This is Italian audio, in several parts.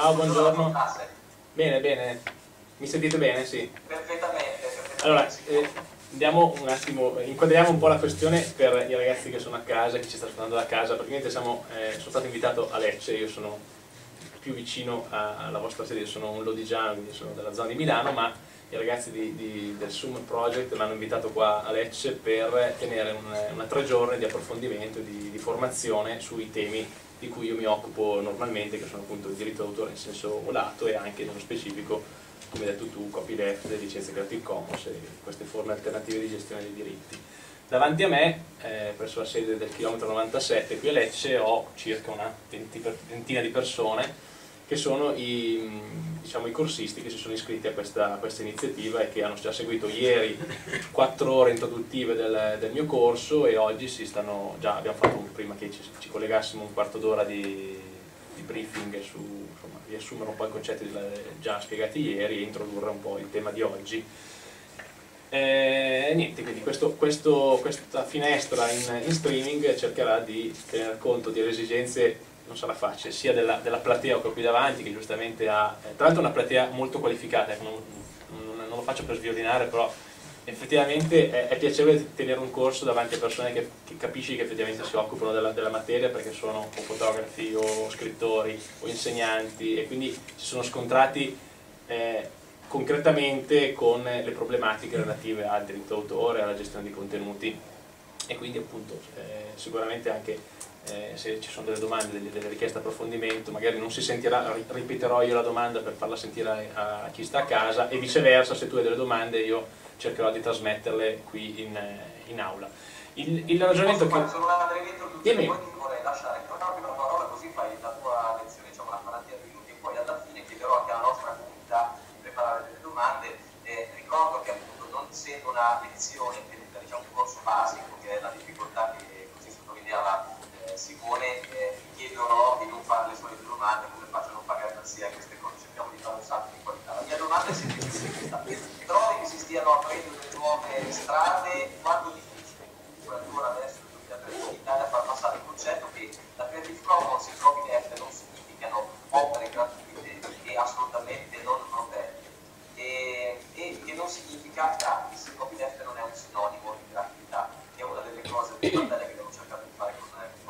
Ciao, buongiorno. Bene, bene. Mi sentite bene? Sì. Perfettamente. Allora, andiamo un attimo, inquadriamo un po' la questione per i ragazzi che sono a casa, chi ci sta ascoltando da casa. Praticamente sono stato invitato a Lecce, io sono più vicino alla vostra sede, sono un lodigiano, quindi sono della zona di Milano, ma i ragazzi del Summer Project mi hanno invitato qua a Lecce per tenere una 3 giorni di approfondimento, di formazione sui temi di cui io mi occupo normalmente, che sono appunto il diritto d'autore in senso lato e anche nello specifico, come hai detto tu, copyleft, licenze Creative Commons e queste forme alternative di gestione dei diritti. Davanti a me, presso la sede del chilometro 97 qui a Lecce, ho circa una ventina di persone che sono diciamo, i corsisti che si sono iscritti a questa iniziativa e che hanno già seguito ieri 4 ore introduttive del mio corso e oggi abbiamo fatto prima che ci collegassimo un quarto d'ora di briefing insomma, riassumere un po' i concetti già spiegati ieri e introdurre un po' il tema di oggi. Niente, quindi questa finestra in streaming cercherà di tener conto delle esigenze, non sarà facile, sia della platea che ho qui davanti, che giustamente ha, tra l'altro una platea molto qualificata, non lo faccio per sviolinare, però effettivamente è piacevole tenere un corso davanti a persone che capisci che effettivamente si occupano della materia, perché sono o fotografi o scrittori o insegnanti e quindi si sono scontrati concretamente con le problematiche relative al diritto d'autore, alla gestione di contenuti e quindi appunto sicuramente anche se ci sono delle domande, delle richieste di approfondimento, magari non si sentirà, ripeterò io la domanda per farla sentire a chi sta a casa e viceversa, se tu hai delle domande io cercherò di trasmetterle qui in aula. Il ragionamento che... Sono una breve introduzione, Dimmi. poi ti vorrei lasciare proprio la parola così fai la tua lezione, diciamo una quarantina di minuti e poi alla fine chiederò anche alla nostra comunità di preparare delle domande. Ricordo che appunto non essendo una lezione, diciamo un corso basico, che è la difficoltà che così sottolineava Simone, chiedono di non fare le solite domande come faccio a non pagare taxi, queste cose, cerchiamo di fare un salto di qualità. La mia domanda è semplicemente questa: trovi che si stiano aprendo delle nuove strade? Quanto difficile ancora adesso in Italia far passare il concetto che la Creative Commons e il copyleft non significano opere gratuite e assolutamente non protette e che non significa gratis, il copyleft non è un sinonimo di gratuità, che è una delle cose più belle che abbiamo cercato di fare con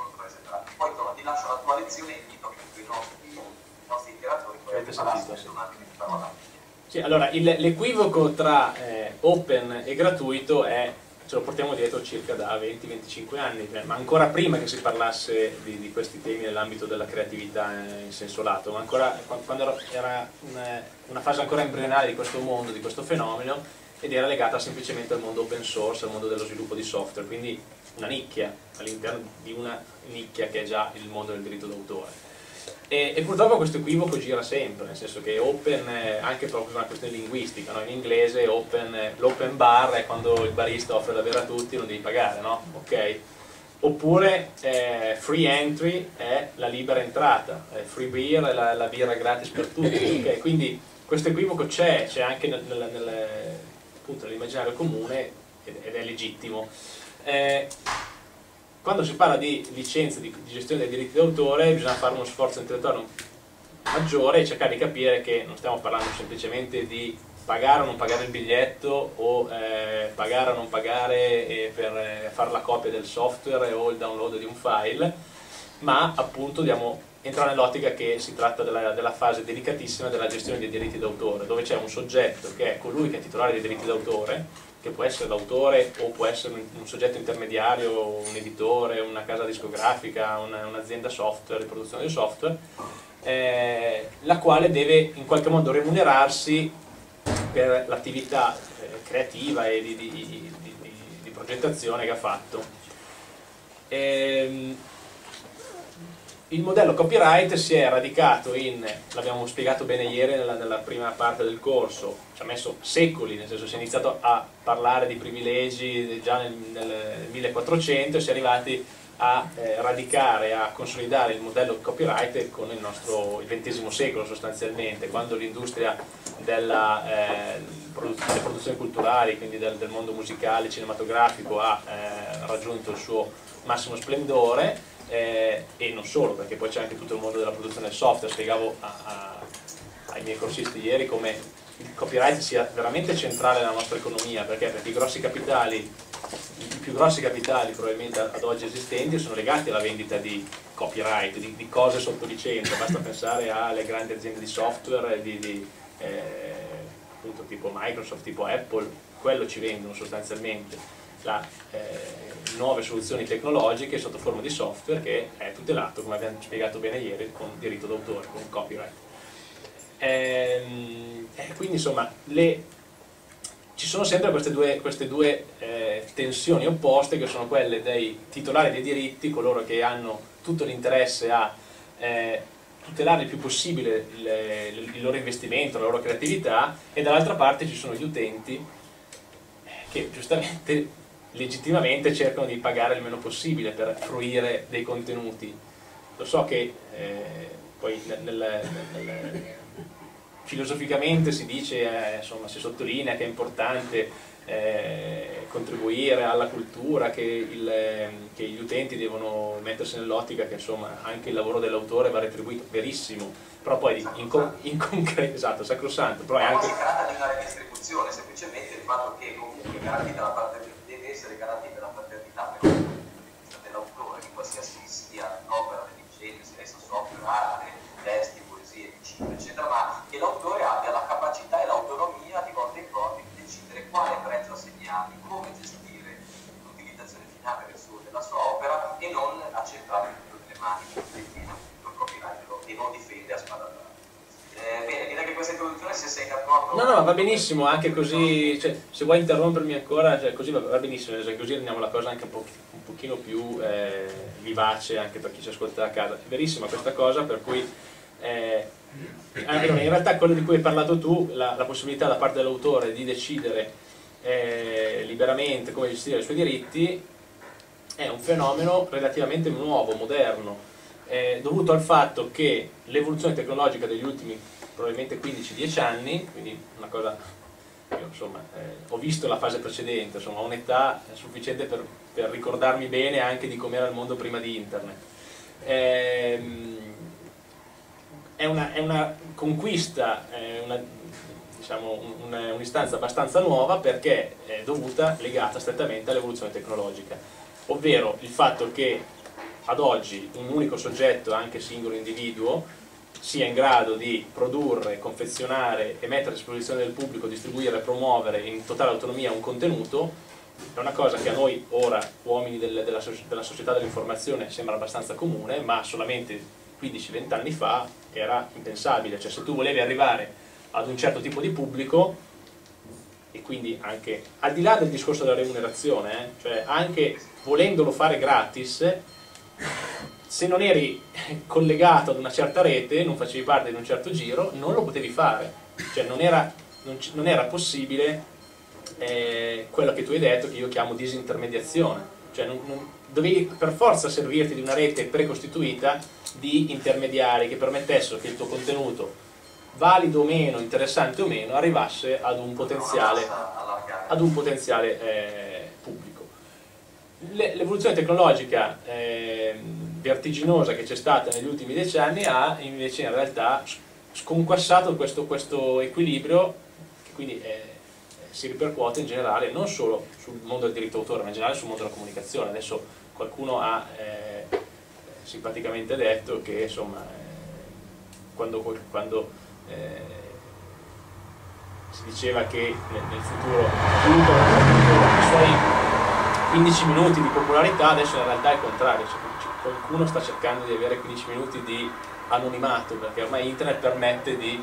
poi ti lascio la tua lezione e invito anche i nostri interatori poi a prepararsi le domande che ti farò avanti. Sì, allora l'equivoco tra open e gratuito ce lo portiamo dietro circa da 20-25 anni, ma ancora prima che si parlasse di questi temi nell'ambito della creatività in senso lato, ma ancora quando era una fase ancora embrionale di questo mondo, di questo fenomeno, ed era legata semplicemente al mondo open source, al mondo dello sviluppo di software, quindi una nicchia all'interno di una nicchia che è già il mondo del diritto d'autore. E purtroppo questo equivoco gira sempre, nel senso che open, anche proprio per una questione linguistica, no? In inglese l'open bar è quando il barista offre da bere a tutti e non devi pagare, no? Ok? Oppure free entry è la libera entrata, free beer è la birra gratis per tutti, okay? Quindi questo equivoco c'è anche nell'immaginario comune ed è legittimo. Quando si parla di licenze, di gestione dei diritti d'autore, bisogna fare uno sforzo intellettuale maggiore e cercare di capire che non stiamo parlando semplicemente di pagare o non pagare il biglietto o pagare o non pagare per fare la copia del software o il download di un file, ma appunto dobbiamo entrare nell'ottica che si tratta della fase delicatissima della gestione dei diritti d'autore, dove c'è un soggetto che è colui che è titolare dei diritti d'autore, che può essere l'autore o può essere un soggetto intermediario, un editore, una casa discografica, un'azienda software, di produzione di software, la quale deve in qualche modo remunerarsi per l'attività creativa e di progettazione che ha fatto. Il modello copyright si è radicato l'abbiamo spiegato bene ieri nella prima parte del corso, ci ha messo secoli, nel senso si è iniziato a parlare di privilegi già nel 1400 e si è arrivati a radicare, a consolidare il modello copyright con il XX secolo sostanzialmente, quando l'industria delle produzioni culturali, quindi del mondo musicale, cinematografico, ha raggiunto il suo massimo splendore. e non solo, perché poi c'è anche tutto il mondo della produzione del software. Spiegavo ai miei corsisti ieri come il copyright sia veramente centrale nella nostra economia, perché i più grossi capitali probabilmente ad oggi esistenti sono legati alla vendita di copyright, di cose sotto licenza. Basta pensare alle grandi aziende di software appunto tipo Microsoft, tipo Apple, quello ci vendono sostanzialmente nuove soluzioni tecnologiche sotto forma di software che è tutelato, come abbiamo spiegato bene ieri, con diritto d'autore, con copyright. Quindi insomma ci sono sempre queste due tensioni opposte, che sono quelle dei titolari dei diritti, coloro che hanno tutto l'interesse a tutelare il più possibile il loro investimento, la loro creatività, e dall'altra parte ci sono gli utenti che giustamente, legittimamente cercano di pagare il meno possibile per fruire dei contenuti. Lo so che poi filosoficamente si dice, insomma, si sottolinea che è importante contribuire alla cultura, che gli utenti devono mettersi nell'ottica che insomma anche il lavoro dell'autore va retribuito, verissimo, però poi in concreto, esatto, sacrosanto, però è anche... Non si tratta di una redistribuzione, semplicemente il fatto che comunque deve essere garantita la paternità dell'autore, di qualsiasi sia l'opera, le licenze, sia essa software, arte, testi, poesie, cinema, eccetera, ma che l'autore abbia la capacità e l'autonomia di volta in volta di decidere quale prezzo assegnargli, come gestire l'utilizzazione finale della sua opera, e non accentrare tutto nelle mani del copyright e non difende a spada tratta. Bene, direi che questa introduzione, se sei d'accordo... No, va benissimo, anche così, cioè, se vuoi interrompermi ancora, cioè, così va benissimo, così rendiamo la cosa anche un pochino più vivace anche per chi ci ascolta da casa. È verissima questa cosa, per cui in realtà quello di cui hai parlato tu, la possibilità da parte dell'autore di decidere liberamente come gestire i suoi diritti, è un fenomeno relativamente nuovo, moderno, dovuto al fatto che l'evoluzione tecnologica degli ultimi probabilmente 15-10 anni, quindi una cosa, io insomma ho visto la fase precedente, insomma ho un'età sufficiente per ricordarmi bene anche di com'era il mondo prima di internet. È una conquista, un'istanza abbastanza nuova, perché è legata strettamente all'evoluzione tecnologica, ovvero il fatto che ad oggi un unico soggetto, anche singolo individuo, sia in grado di produrre, confezionare e mettere a disposizione del pubblico, distribuire e promuovere in totale autonomia un contenuto, è una cosa che a noi ora, uomini della società dell'informazione, sembra abbastanza comune, ma solamente 15-20 anni fa era impensabile. Cioè, se tu volevi arrivare ad un certo tipo di pubblico, e quindi anche al di là del discorso della remunerazione, cioè anche volendolo fare gratis, se non eri collegato ad una certa rete, non facevi parte di un certo giro, non lo potevi fare. Cioè non era possibile quello che tu hai detto, che io chiamo disintermediazione. Cioè dovevi per forza servirti di una rete precostituita di intermediari che permettessero che il tuo contenuto, valido o meno, interessante o meno, arrivasse ad un potenziale pubblico. L'evoluzione tecnologica vertiginosa che c'è stata negli ultimi 10 anni ha invece in realtà sconquassato questo equilibrio, che quindi si ripercuote in generale non solo sul mondo del diritto d'autore, ma in generale sul mondo della comunicazione. Adesso qualcuno ha simpaticamente detto che insomma quando si diceva che nel futuro i suoi 15 minuti di popolarità, adesso in realtà è il contrario, cioè, qualcuno sta cercando di avere 15 minuti di anonimato, perché ormai internet permette di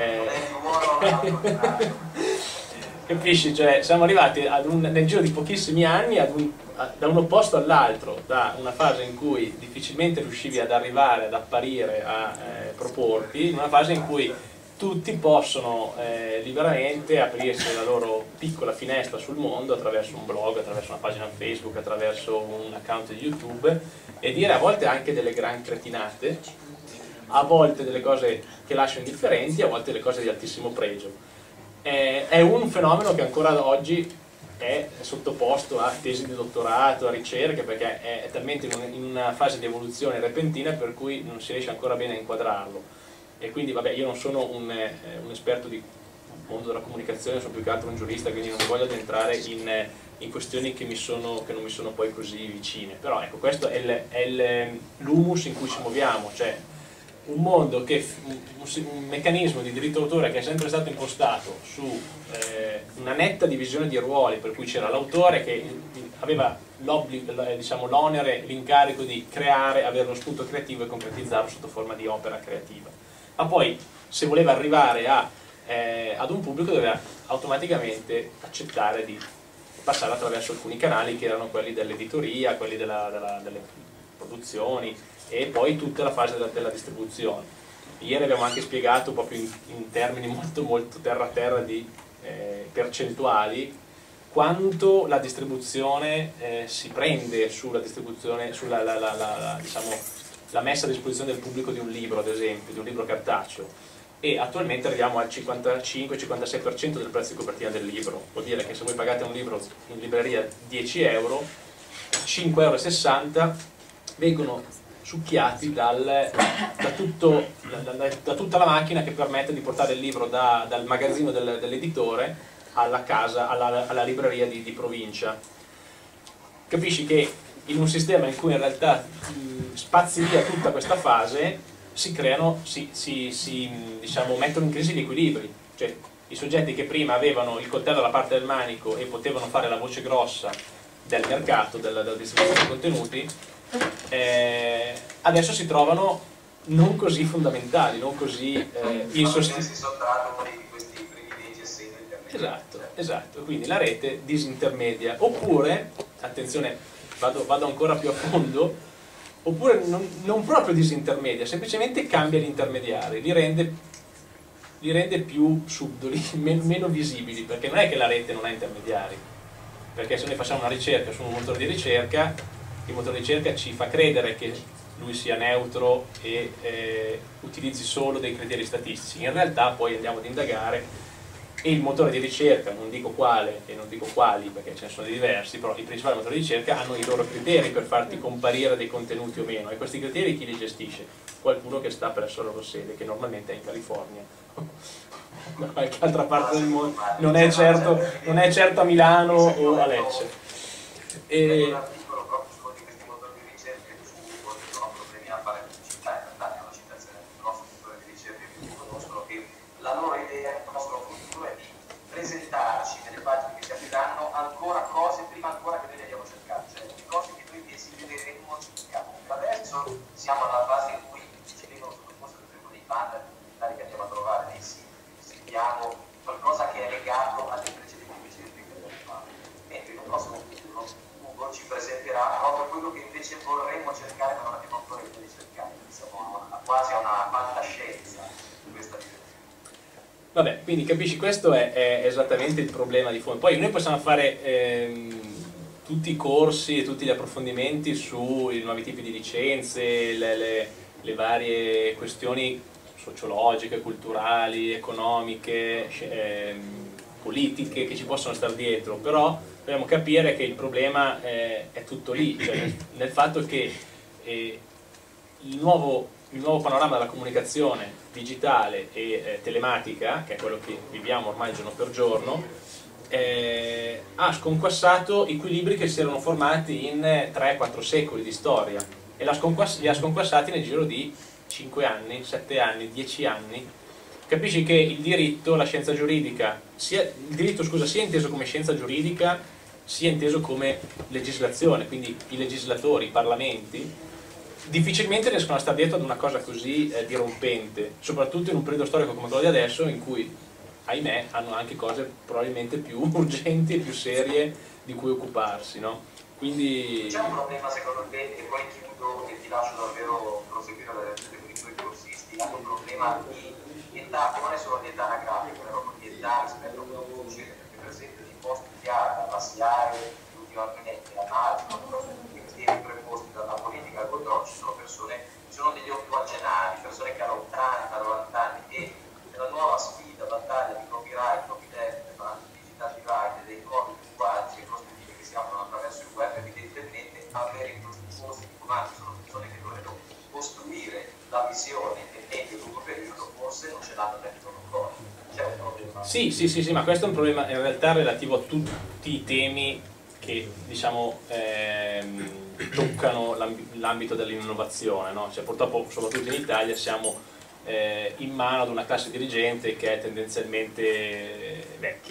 capisci? Cioè, siamo arrivati nel giro di pochissimi anni da un opposto all'altro, da una fase in cui difficilmente riuscivi ad arrivare, ad apparire, a proporti, in una fase in cui tutti possono liberamente aprirsi la loro piccola finestra sul mondo attraverso un blog, attraverso una pagina Facebook, attraverso un account di YouTube, e dire a volte anche delle gran cretinate, a volte delle cose che lasciano indifferenti, a volte delle cose di altissimo pregio. È un fenomeno che ancora oggi è sottoposto a tesi di dottorato, a ricerche, perché è talmente in una fase di evoluzione repentina per cui non si riesce ancora bene a inquadrarlo. E quindi vabbè, io non sono un esperto di mondo della comunicazione, sono più che altro un giurista, quindi non voglio addentrare in questioni che non mi sono poi così vicine, però ecco, questo è l'humus in cui ci muoviamo, cioè un mondo un meccanismo di diritto d'autore che è sempre stato impostato su una netta divisione di ruoli, per cui c'era l'autore che aveva diciamo, l'onere, l'incarico di creare, avere lo spunto creativo e concretizzarlo sotto forma di opera creativa, ma poi se voleva arrivare ad un pubblico doveva automaticamente accettare di passare attraverso alcuni canali che erano quelli dell'editoria, quelli delle produzioni e poi tutta la fase della distribuzione. Ieri abbiamo anche spiegato proprio in termini molto molto terra-terra di percentuali quanto la distribuzione si prende sulla distribuzione, diciamo, la messa a disposizione del pubblico di un libro, ad esempio, di un libro cartaceo, e attualmente arriviamo al 55-56% del prezzo di copertina del libro. Vuol dire che se voi pagate un libro in libreria 10 euro, 5,60 euro vengono succhiati da tutta la macchina che permette di portare il libro dal magazzino dell'editore alla casa, alla libreria di provincia. Capisci che in un sistema in cui in realtà spazi via tutta questa fase si creano, diciamo, mettono in crisi gli equilibri, cioè i soggetti che prima avevano il coltello alla parte del manico e potevano fare la voce grossa del mercato, della distribuzione dei contenuti, adesso si trovano non così fondamentali, non così insostenibili. Si sottraggono di questi privilegi essendo intermediari. Esatto, quindi la rete disintermedia, oppure, attenzione, vado ancora più a fondo, oppure non proprio disintermedia, semplicemente cambia gli intermediari, li rende più subdoli, meno visibili, perché non è che la rete non ha intermediari, perché se noi facciamo una ricerca su un motore di ricerca, il motore di ricerca ci fa credere che lui sia neutro e utilizzi solo dei criteri statistici, in realtà poi andiamo ad indagare e il motore di ricerca, non dico quale e non dico quali perché ce ne sono diversi, però i principali motori di ricerca hanno i loro criteri per farti comparire dei contenuti o meno, e questi criteri chi li gestisce? Qualcuno che sta presso la loro sede, che normalmente è in California da qualche altra parte del mondo, non è certo a Milano o a Lecce. Un articolo proprio su uno di questi motori di ricerca su Google, non ho problemi a fare pubblicità, in realtà è una citazione del nostro motore di ricerca che tutti conoscono, che la loro idea, il nostro futuro è di presentarci nelle pagine che si apriranno ancora cose prima ancora che noi le andiamo a cercare, cioè le cose che noi desidereremo cercare. Adesso siamo alla fase in cui ci vengono sottoposti per esempio dei banner pubblicitari che andiamo a trovare nei siti, scriviamo qualcosa che è legato alle precedenti ricerche che abbiamo fatto, mentre nel prossimo futuro Google ci presenterà proprio quello che invece vorremmo cercare ma non abbiamo ancora il tempo di cercare, insomma quasi a una fantascienza in questa direzione. Vabbè, quindi capisci, questo è esattamente il problema di fondo. Poi noi possiamo fare tutti i corsi e tutti gli approfondimenti sui nuovi tipi di licenze, le varie questioni sociologiche, culturali, economiche, politiche che ci possono stare dietro, però dobbiamo capire che il problema è tutto lì, cioè nel fatto che il nuovo panorama della comunicazione digitale e telematica, che è quello che viviamo ormai giorno per giorno, ha sconquassato equilibri che si erano formati in 3-4 secoli di storia e li ha sconquassati nel giro di 5 anni, 7 anni, 10 anni. Capisci che il diritto, la scienza giuridica, il diritto, scusa, sia inteso come scienza giuridica sia inteso come legislazione, quindi i legislatori, i parlamenti difficilmente riescono a stare dietro ad una cosa così dirompente, soprattutto in un periodo storico come quello di adesso in cui, ahimè, hanno anche cose probabilmente più urgenti e più serie di cui occuparsi, no? Quindi c'è un problema secondo te, e poi chiudo e ti lascio davvero proseguire con i tuoi corsisti, hanno un problema di età, che non è solo di età anagrafica, è proprio di età rispetto a quello che succede, perché per esempio di post studiati, alla SIAE, ultimamente all'ANALI, questi preposti dalla politica al controllo, ci sono degli ottuagenari, persone che hanno 80, 90 anni, e nella nuova sfida, battaglia di copyright, copyleft, digital divide, dei nuovi linguaggi dentro tifosi di comando, sono persone che dovrebbero costruire la visione nel medio e lungo periodo, forse non ce l'hanno detto ancora. C'è un problema. Sì, ma questo è un problema in realtà relativo a tutti i temi che diciamo toccano l'ambito dell'innovazione, no? Cioè, purtroppo soprattutto in Italia siamo in mano ad una classe dirigente che è tendenzialmente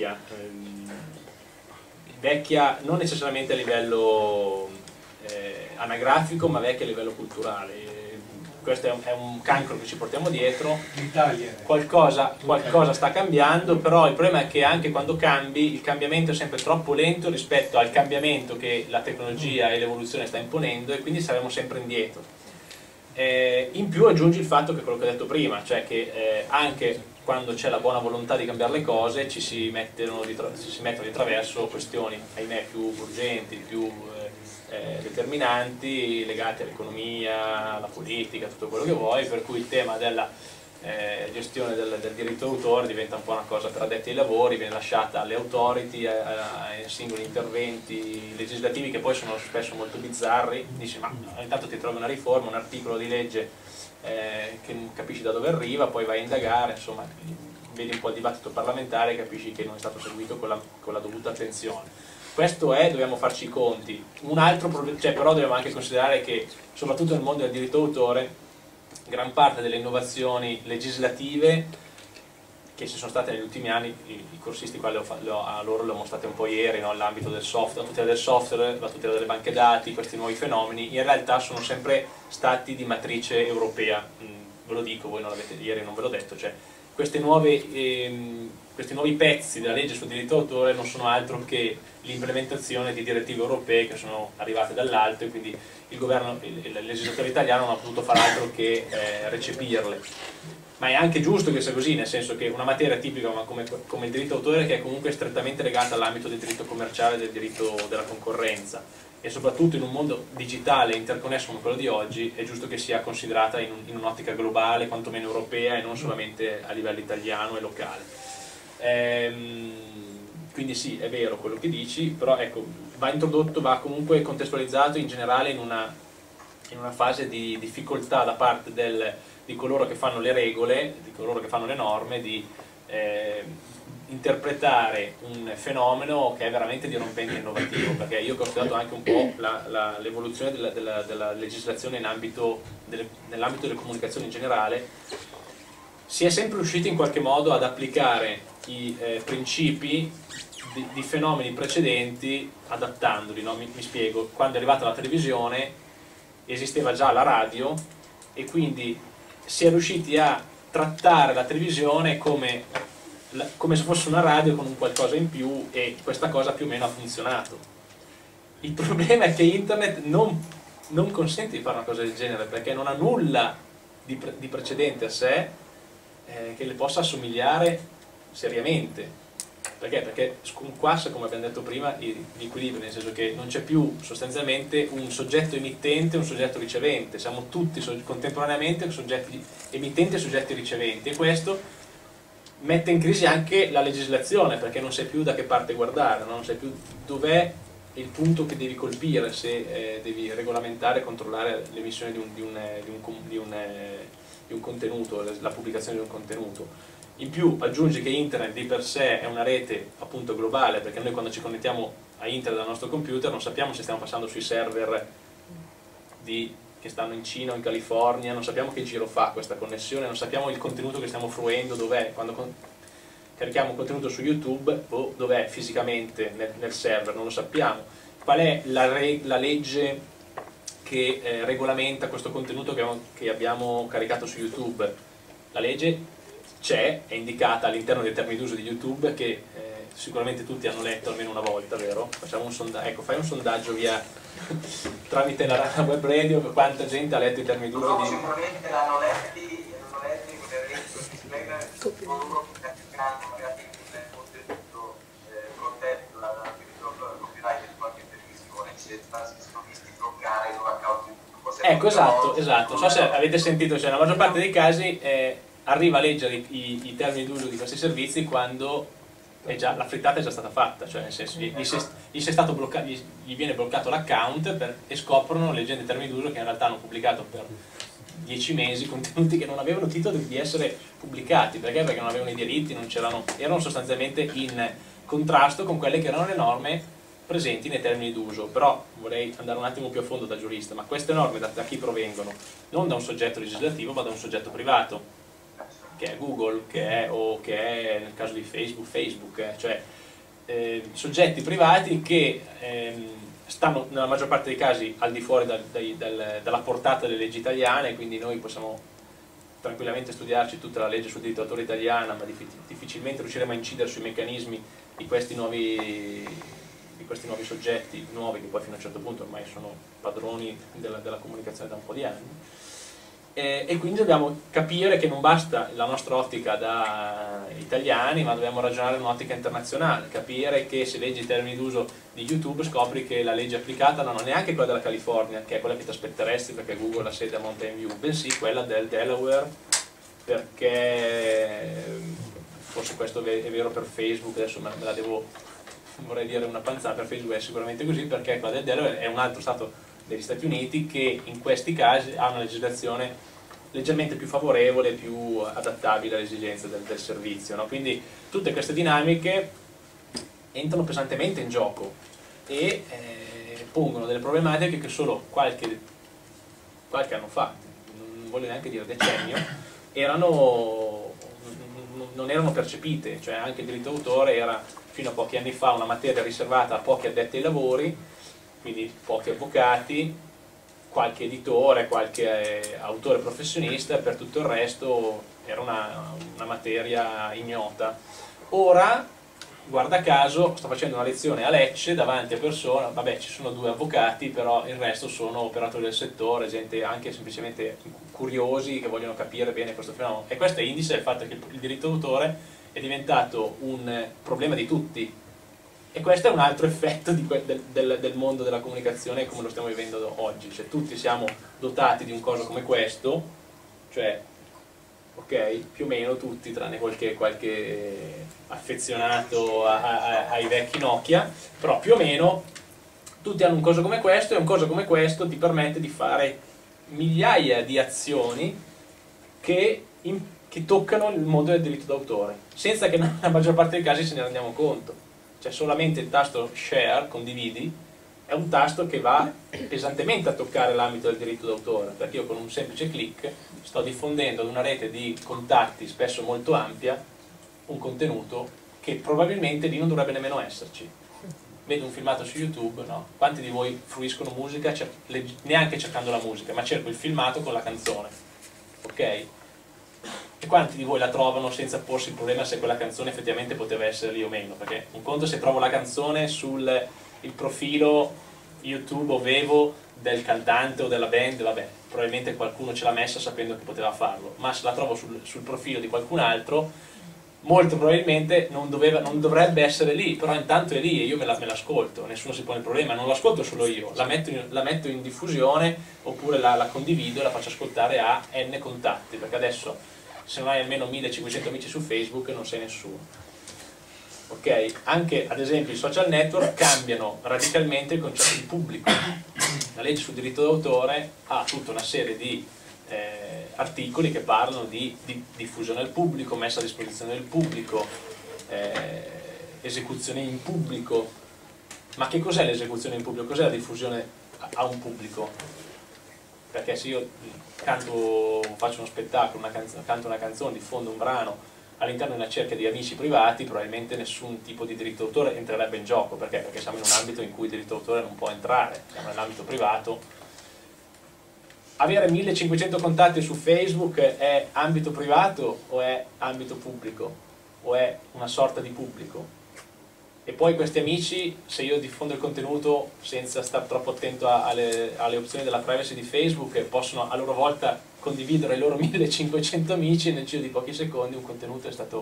vecchia non necessariamente a livello anagrafico, ma vecchia a livello culturale. Questo è un cancro che ci portiamo dietro. Qualcosa sta cambiando, però il problema è che anche quando cambi, il cambiamento è sempre troppo lento rispetto al cambiamento che la tecnologia e l'evoluzione sta imponendo, e quindi saremo sempre indietro. In più aggiungi il fatto che quello che ho detto prima, cioè che anche quando c'è la buona volontà di cambiare le cose ci si mettono di traverso questioni, ahimè, più urgenti, più determinanti, legati all'economia, alla politica, tutto quello che vuoi, per cui il tema della gestione del diritto d'autore diventa un po' una cosa per addetti ai lavori, viene lasciata alle authority, ai singoli interventi legislativi che poi sono spesso molto bizzarri. Dici, ma ogni tanto ti trovi una riforma, un articolo di legge che non capisci da dove arriva, poi vai a indagare, insomma vedi un po' il dibattito parlamentare e capisci che non è stato seguito con la dovuta attenzione. Questo dobbiamo farci i conti. Un altro problema, però dobbiamo anche considerare che soprattutto nel mondo del diritto d'autore gran parte delle innovazioni legislative che ci sono state negli ultimi anni, i corsisti qua a loro le ho mostrate un po' ieri, no? L'ambito del software, la tutela del software, la tutela delle banche dati, questi nuovi fenomeni, in realtà sono sempre stati di matrice europea. Ve lo dico, voi non l'avete ieri, non ve l'ho detto, cioè questi nuovi pezzi della legge sul diritto d'autore non sono altro che l'implementazione di direttive europee che sono arrivate dall'alto, e quindi il governo, il legislatore italiano non ha potuto fare altro che recepirle. Ma è anche giusto che sia così, nel senso che una materia tipica come il diritto d'autore, che è comunque strettamente legata all'ambito del diritto commerciale e del diritto della concorrenza, e soprattutto in un mondo digitale interconnesso come quello di oggi, è giusto che sia considerata in un'ottica globale, quantomeno europea, e non solamente a livello italiano e locale. Quindi sì, è vero quello che dici, però ecco, va introdotto, va comunque contestualizzato in generale in una fase di difficoltà da parte di coloro che fanno le regole, di coloro che fanno le norme, di interpretare un fenomeno che è veramente dirompente e innovativo, perché io che ho studiato anche un po' l'evoluzione della legislazione nell'ambito delle comunicazioni in generale, si è sempre riusciti in qualche modo ad applicare i principi di fenomeni precedenti adattandoli, no? Mi spiego. Quando è arrivata la televisione esisteva già la radio, e quindi si è riusciti a trattare la televisione come se fosse una radio con un qualcosa in più, e questa cosa più o meno ha funzionato. Il problema è che internet non consente di fare una cosa del genere, perché non ha nulla di precedente a sé che le possa assomigliare seriamente. Perché? Perché sconquassa, come abbiamo detto prima, l'equilibrio, nel senso che non c'è più sostanzialmente un soggetto emittente e un soggetto ricevente, siamo tutti contemporaneamente soggetti emittenti e soggetti riceventi, e questo mette in crisi anche la legislazione, perché non sai più da che parte guardare, no? Non sai più dov'è il punto che devi colpire se devi regolamentare e controllare l'emissione di un contenuto, la pubblicazione di un contenuto. In più aggiungi che internet di per sé è una rete appunto globale, perché noi quando ci connettiamo a internet dal nostro computer non sappiamo se stiamo passando sui server che stanno in Cina o in California, non sappiamo che giro fa questa connessione, non sappiamo il contenuto che stiamo fruendo, dov'è. Quando carichiamo un contenuto su YouTube, dov'è fisicamente nel server, non lo sappiamo. Qual è la legge che regolamenta questo contenuto che abbiamo caricato su YouTube? La legge c'è, è indicata all'interno dei termini d'uso di YouTube, che sicuramente tutti hanno letto almeno una volta, vero? Facciamo un sondaggio, ecco, fai un sondaggio via tramite la web radio, quanta gente ha letto i termini d'uso di... Sicuramente l'hanno letti, coloro che hanno magari il contenuto protetto dal copyright di qualche televisione, eccetera, si sono visti bloccare i loro account. Ecco, esatto. Non so se avete sentito, cioè nella maggior parte dei casi arriva a leggere i termini d'uso di questi servizi quando la frittata è già stata fatta, cioè nel senso gli viene bloccato l'account e scoprono, leggendo i termini d'uso, che in realtà hanno pubblicato per 10 mesi contenuti che non avevano titolo di essere pubblicati. Perché? Perché non avevano i diritti, erano sostanzialmente in contrasto con quelle che erano le norme presenti nei termini d'uso. Però vorrei andare un attimo più a fondo da giurista, ma queste norme da chi provengono? Non da un soggetto legislativo, ma da un soggetto privato, che è Google, che è nel caso di Facebook, cioè soggetti privati che stanno nella maggior parte dei casi al di fuori dalla portata delle leggi italiane, quindi noi possiamo tranquillamente studiarci tutta la legge sul diritto d'autore italiana, ma difficilmente riusciremo a incidere sui meccanismi di questi nuovi soggetti nuovi, che poi fino a un certo punto ormai sono padroni della comunicazione da un po' di anni. E quindi dobbiamo capire che non basta la nostra ottica da italiani, ma dobbiamo ragionare in un'ottica internazionale, capire che se leggi i termini d'uso di YouTube scopri che la legge applicata non è neanche quella della California, che è quella che ti aspetteresti perché Google ha sede a Mountain View, bensì quella del Delaware, perché forse questo è vero per Facebook, adesso me la devo, vorrei dire una panzata, per Facebook è sicuramente così, perché quella del Delaware è un altro stato degli Stati Uniti che in questi casi ha una legislazione leggermente più favorevole, più adattabile alle esigenze del servizio, no? Quindi tutte queste dinamiche entrano pesantemente in gioco e pongono delle problematiche che solo qualche anno fa, non voglio neanche dire decennio, non erano percepite. Cioè anche il diritto d'autore era fino a pochi anni fa una materia riservata a pochi addetti ai lavori, quindi pochi avvocati, qualche editore, qualche autore professionista, e per tutto il resto era una materia ignota. Ora, guarda caso, sto facendo una lezione a Lecce davanti a persone, vabbè ci sono 2 avvocati, però il resto sono operatori del settore, gente anche semplicemente curiosi che vogliono capire bene questo fenomeno. E questo è indice del fatto che il diritto d'autore è diventato un problema di tutti. E questo è un altro effetto del mondo della comunicazione come lo stiamo vivendo oggi. Cioè tutti siamo dotati di un coso come questo, cioè ok, più o meno tutti, tranne qualche affezionato ai vecchi Nokia, però più o meno tutti hanno un coso come questo, e un coso come questo ti permette di fare migliaia di azioni che toccano il mondo del diritto d'autore, senza che nella maggior parte dei casi se ne rendiamo conto. Cioè solamente il tasto share, condividi, è un tasto che va pesantemente a toccare l'ambito del diritto d'autore, perché io con un semplice click sto diffondendo ad una rete di contatti spesso molto ampia un contenuto che probabilmente lì non dovrebbe nemmeno esserci. Vedo un filmato su YouTube, no? Quanti di voi fruiscono musica neanche cercando la musica, ma cerco il filmato con la canzone, ok? E quanti di voi la trovano senza porsi il problema se quella canzone effettivamente poteva essere lì o meno? Perché un conto se trovo la canzone sul profilo YouTube o Vevo del cantante o della band, vabbè, probabilmente qualcuno ce l'ha messa sapendo che poteva farlo, ma se la trovo sul profilo di qualcun altro, molto probabilmente non dovrebbe essere lì, però intanto è lì e io me l'ascolto, nessuno si pone il problema, non l'ascolto solo io, la metto in diffusione oppure la condivido e la faccio ascoltare a n contatti, perché adesso se non hai almeno 1500 amici su Facebook non sei nessuno. Ok? Anche ad esempio i social network cambiano radicalmente il concetto di pubblico. La legge sul diritto d'autore ha tutta una serie di articoli che parlano di diffusione al pubblico, messa a disposizione del pubblico, esecuzione in pubblico. Ma che cos'è l'esecuzione in pubblico? Cos'è la diffusione a un pubblico? Perché se io faccio uno spettacolo, canto una canzone, diffondo un brano all'interno di una cerchia di amici privati, probabilmente nessun tipo di diritto d'autore entrerebbe in gioco. Perché? Perché siamo in un ambito in cui il diritto d'autore non può entrare, siamo nell'ambito privato. Avere 1500 contatti su Facebook è ambito privato o è ambito pubblico? O è una sorta di pubblico? E poi questi amici, se io diffondo il contenuto senza stare troppo attento alle opzioni della privacy di Facebook, possono a loro volta condividere ai loro 1500 amici e nel giro di pochi secondi un contenuto è stato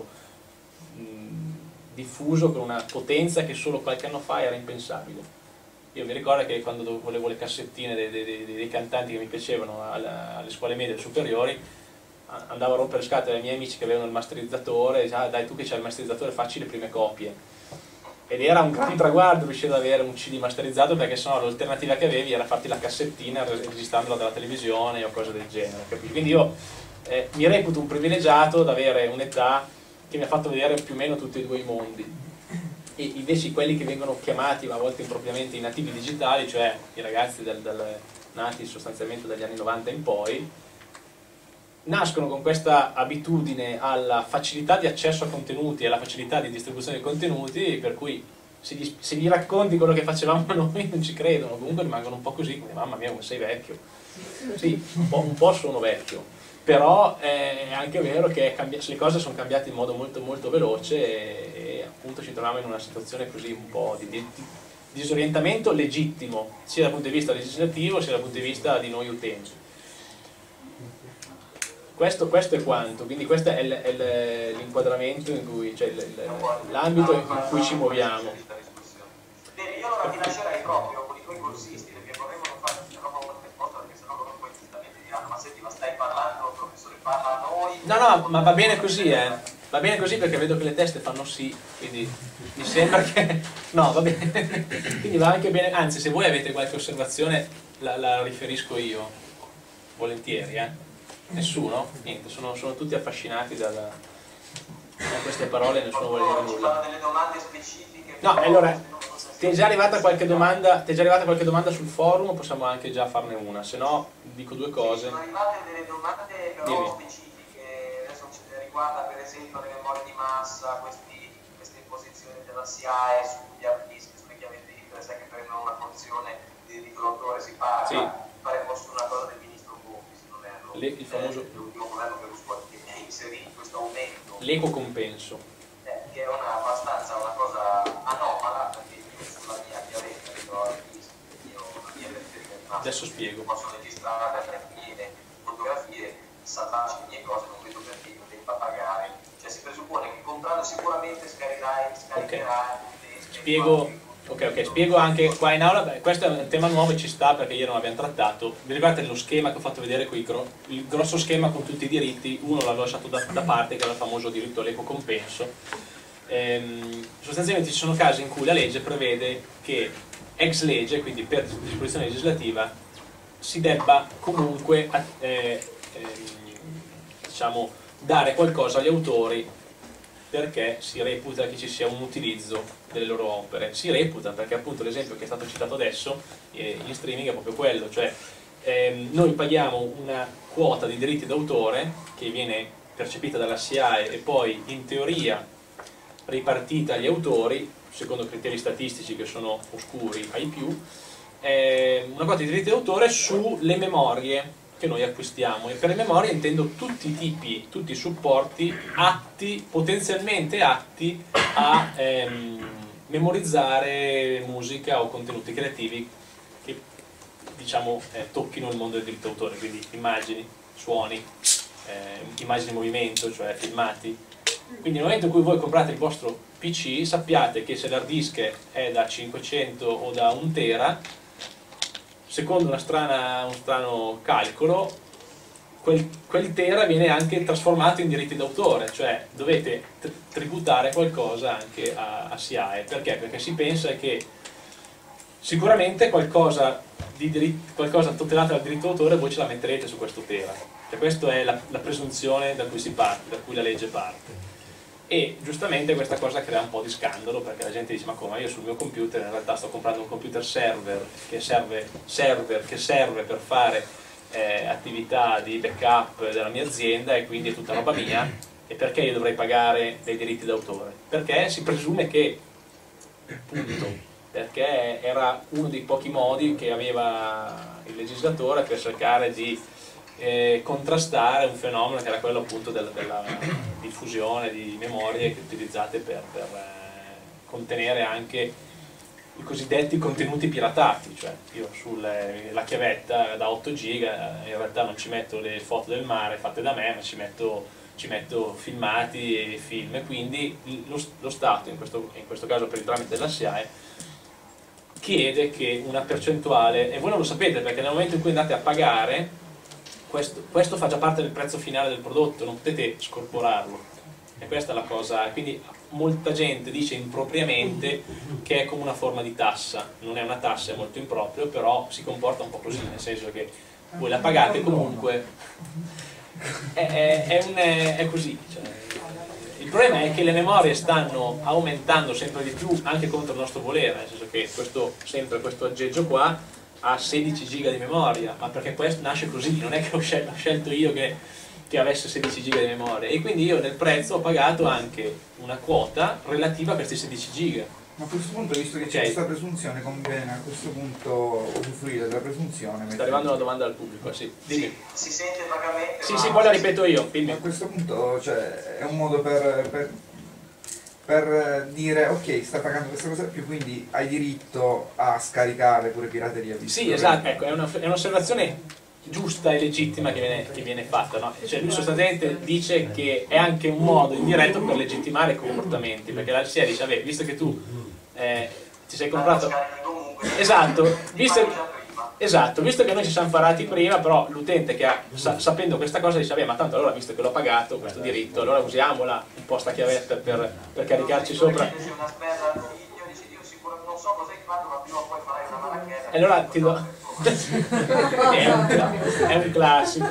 diffuso con una potenza che solo qualche anno fa era impensabile. Io mi ricordo che quando volevo le cassettine dei cantanti che mi piacevano alle scuole medie e superiori, andavo a rompere le scatole ai miei amici che avevano il masterizzatore, diceva, ah, dai, tu che c'hai il masterizzatore facci le prime copie, ed era un gran traguardo riuscire ad avere un CD masterizzato, perché sennò l'alternativa che avevi era farti la cassettina registrandola dalla televisione o cose del genere, capito? Quindi io mi reputo un privilegiato ad avere un'età che mi ha fatto vedere più o meno tutti e due i mondi, e invece quelli che vengono chiamati a volte impropriamente i nativi digitali, cioè i ragazzi nati sostanzialmente dagli anni 90 in poi, nascono con questa abitudine alla facilità di accesso a contenuti e alla facilità di distribuzione di contenuti, per cui se gli racconti quello che facevamo noi non ci credono, comunque rimangono un po' così, come mamma mia come sei vecchio. Sì, un po' sono vecchio, però è anche vero che le cose sono cambiate in modo molto molto veloce, e appunto ci troviamo in una situazione così un po' di disorientamento legittimo, sia dal punto di vista legislativo sia dal punto di vista di noi utenti. Questo è quanto, quindi questo è l'inquadramento in cui, cioè l'ambito in cui ci muoviamo. Bene, io allora ti lascerei proprio con i tuoi corsisti, perché vorremmo non fare troppo una risposta, perché sennò loro poi giustamente diranno, ma senti, ma stai parlando, il professore parla a noi. No, ma va bene così, va bene così, perché vedo che le teste fanno sì, quindi mi sembra che... no, va bene, quindi va anche bene, anzi se voi avete qualche osservazione la riferisco io, volentieri, Nessuno? Niente, sono tutti affascinati da queste parole, nessuno vuole dire nulla. Ci sono delle domande specifiche? No, allora, ti è già arrivata qualche domanda sul forum, o possiamo anche già farne una, se no dico due cose. Sono arrivate delle domande però specifiche, adesso riguarda per esempio le memorie di massa, queste imposizioni della SIAE sugli hard disk, sulle chiavi libere, sai che prendono una porzione di diritto d'autore, si parla, sì. faremo su una cosa del ministro Bondi, se non erro, il famoso l'ultimo governo Berlusconi, che ha inserito questo aumento, l'equo compenso, che è abbastanza una cosa anomala, perché io sulla mia chiavetta che ho hard disk, la mia periferia di massa, adesso spiego, posso registrare le mie fotografie, salvarci le mie cose, non vedo perché io debba pagare, cioè si presuppone che comprando sicuramente scaricherai spiego anche qua in aula. Questo è un tema nuovo e ci sta, perché ieri non l'abbiamo trattato. Vi ricordate lo schema che ho fatto vedere qui, il grosso schema con tutti i diritti? Uno l'ho lasciato da parte, che era il famoso diritto all'equo compenso. Sostanzialmente ci sono casi in cui la legge prevede che ex legge, quindi per disposizione legislativa, si debba comunque diciamo, dare qualcosa agli autori, perché si reputa che ci sia un utilizzo delle loro opere. Si reputa perché appunto l'esempio che è stato citato adesso in streaming è proprio quello, cioè noi paghiamo una quota di diritti d'autore che viene percepita dalla SIAE e poi in teoria ripartita agli autori secondo criteri statistici che sono oscuri ai più, una quota di diritti d'autore sulle memorie che noi acquistiamo, e per memoria intendo tutti i tipi, tutti i supporti atti, potenzialmente atti a memorizzare musica o contenuti creativi che diciamo tocchino il mondo del diritto d'autore, quindi immagini, suoni, immagini in movimento, cioè filmati. Quindi nel momento in cui voi comprate il vostro PC, sappiate che se l'hard disk è da 500 o da 1 tera, secondo un strano calcolo, quel tera viene anche trasformato in diritti d'autore, cioè dovete tributare qualcosa anche a SIAE. Perché? Perché si pensa che sicuramente qualcosa tutelato dal diritto d'autore voi ce la metterete su questo tera, cioè questa è la presunzione da cui si parte, da cui la legge parte. E giustamente questa cosa crea un po' di scandalo, perché la gente dice: ma come, io sul mio computer in realtà sto comprando un computer server che serve per fare attività di backup della mia azienda, e quindi è tutta roba mia, e perché io dovrei pagare dei diritti d'autore? Perché si presume che, punto, perché era uno dei pochi modi che aveva il legislatore per cercare di contrastare un fenomeno che era quello appunto della diffusione di memorie che utilizzate per contenere anche i cosiddetti contenuti piratati, cioè io sulla chiavetta da 8 giga in realtà non ci metto le foto del mare fatte da me, ma ci metto filmati e film, e quindi lo Stato, in questo caso per il tramite della SIAE, chiede che una percentuale, e voi non lo sapete perché nel momento in cui andate a pagare questo fa già parte del prezzo finale del prodotto, non potete scorporarlo, e questa è la cosa. Quindi molta gente dice impropriamente che è come una forma di tassa. Non è una tassa, è molto improprio, però si comporta un po' così, nel senso che voi la pagate comunque, è così, cioè. Il problema è che le memorie stanno aumentando sempre di più anche contro il nostro volere, nel senso che sempre questo aggeggio qua ha 16 giga di memoria, ma perché questo nasce così, non è che ho scelto io che avesse 16 giga di memoria, e quindi io nel prezzo ho pagato anche una quota relativa a questi 16 giga. Ma a questo punto, visto che c'è questa presunzione, conviene a questo punto usufruire della presunzione. Sta arrivando una domanda dal pubblico, sì. Sì, si sente vagamente. Sì, poi la ripeto io. A questo punto, cioè, è un modo per dire ok, sta pagando questa cosa più, quindi hai diritto a scaricare pure pirateria. Sì, esatto, ecco, è un'osservazione giusta e legittima che viene fatta, no? Cioè lui sostanzialmente dice che è anche un modo indiretto per legittimare i comportamenti, perché la RCA dice, vabbè, visto che tu ti sei comprato, esatto, visto che noi ci siamo parati prima, però l'utente che sapendo questa cosa dice, vabbè, ma tanto allora visto che l'ho pagato questo diritto, allora usiamola un po' sta chiavetta per caricarci sopra. E allora ti do è un classico.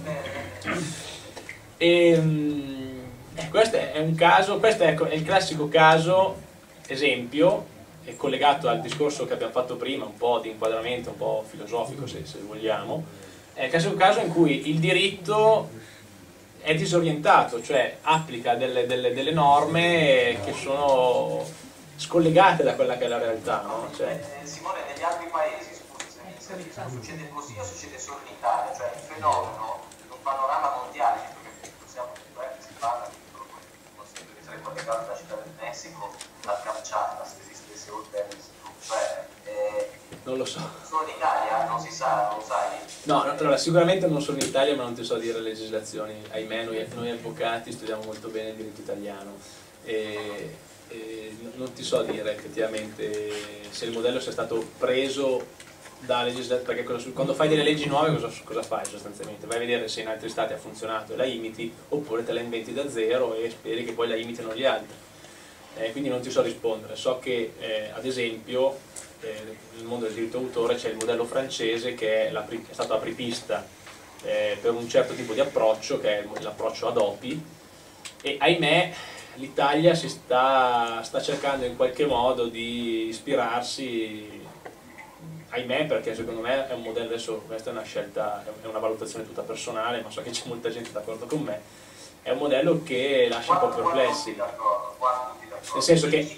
Questo è un caso, questo è il classico caso esempio, è collegato al discorso che abbiamo fatto prima, un po' di inquadramento, un po' filosofico se vogliamo. È il classico caso in cui il diritto è disorientato, cioè applica delle norme che sono scollegate da quella che è la realtà, no? Simone, negli altri paesi, scusi se mi inserisco, succede così o succede solo in Italia? Cioè il fenomeno in un panorama mondiale, visto che possiamo si parla di che sarebbe collegato alla città del Messico, la Kamchatka, se esistesse oltre cioè non lo so. solo in Italia, non si sa, lo sai? No, allora, sicuramente non sono in Italia, ma non ti so dire legislazioni, ahimè noi avvocati studiamo molto bene il diritto italiano e non ti so dire effettivamente se il modello sia stato preso da legislazione, perché quando fai delle leggi nuove cosa fai sostanzialmente? Vai a vedere se in altri stati ha funzionato e la imiti, oppure te la inventi da zero e speri che poi la imitino gli altri. Quindi non ti so rispondere. So che ad esempio nel mondo del diritto d'autore c'è il modello francese che è stato apripista per un certo tipo di approccio, che è l'approccio ad OPI, e ahimè l'Italia si sta cercando in qualche modo di ispirarsi, ahimè, perché secondo me è un modello, adesso questa è una scelta, è una valutazione tutta personale, ma so che c'è molta gente d'accordo con me, è un modello che lascia un po' perplessi, nel senso che,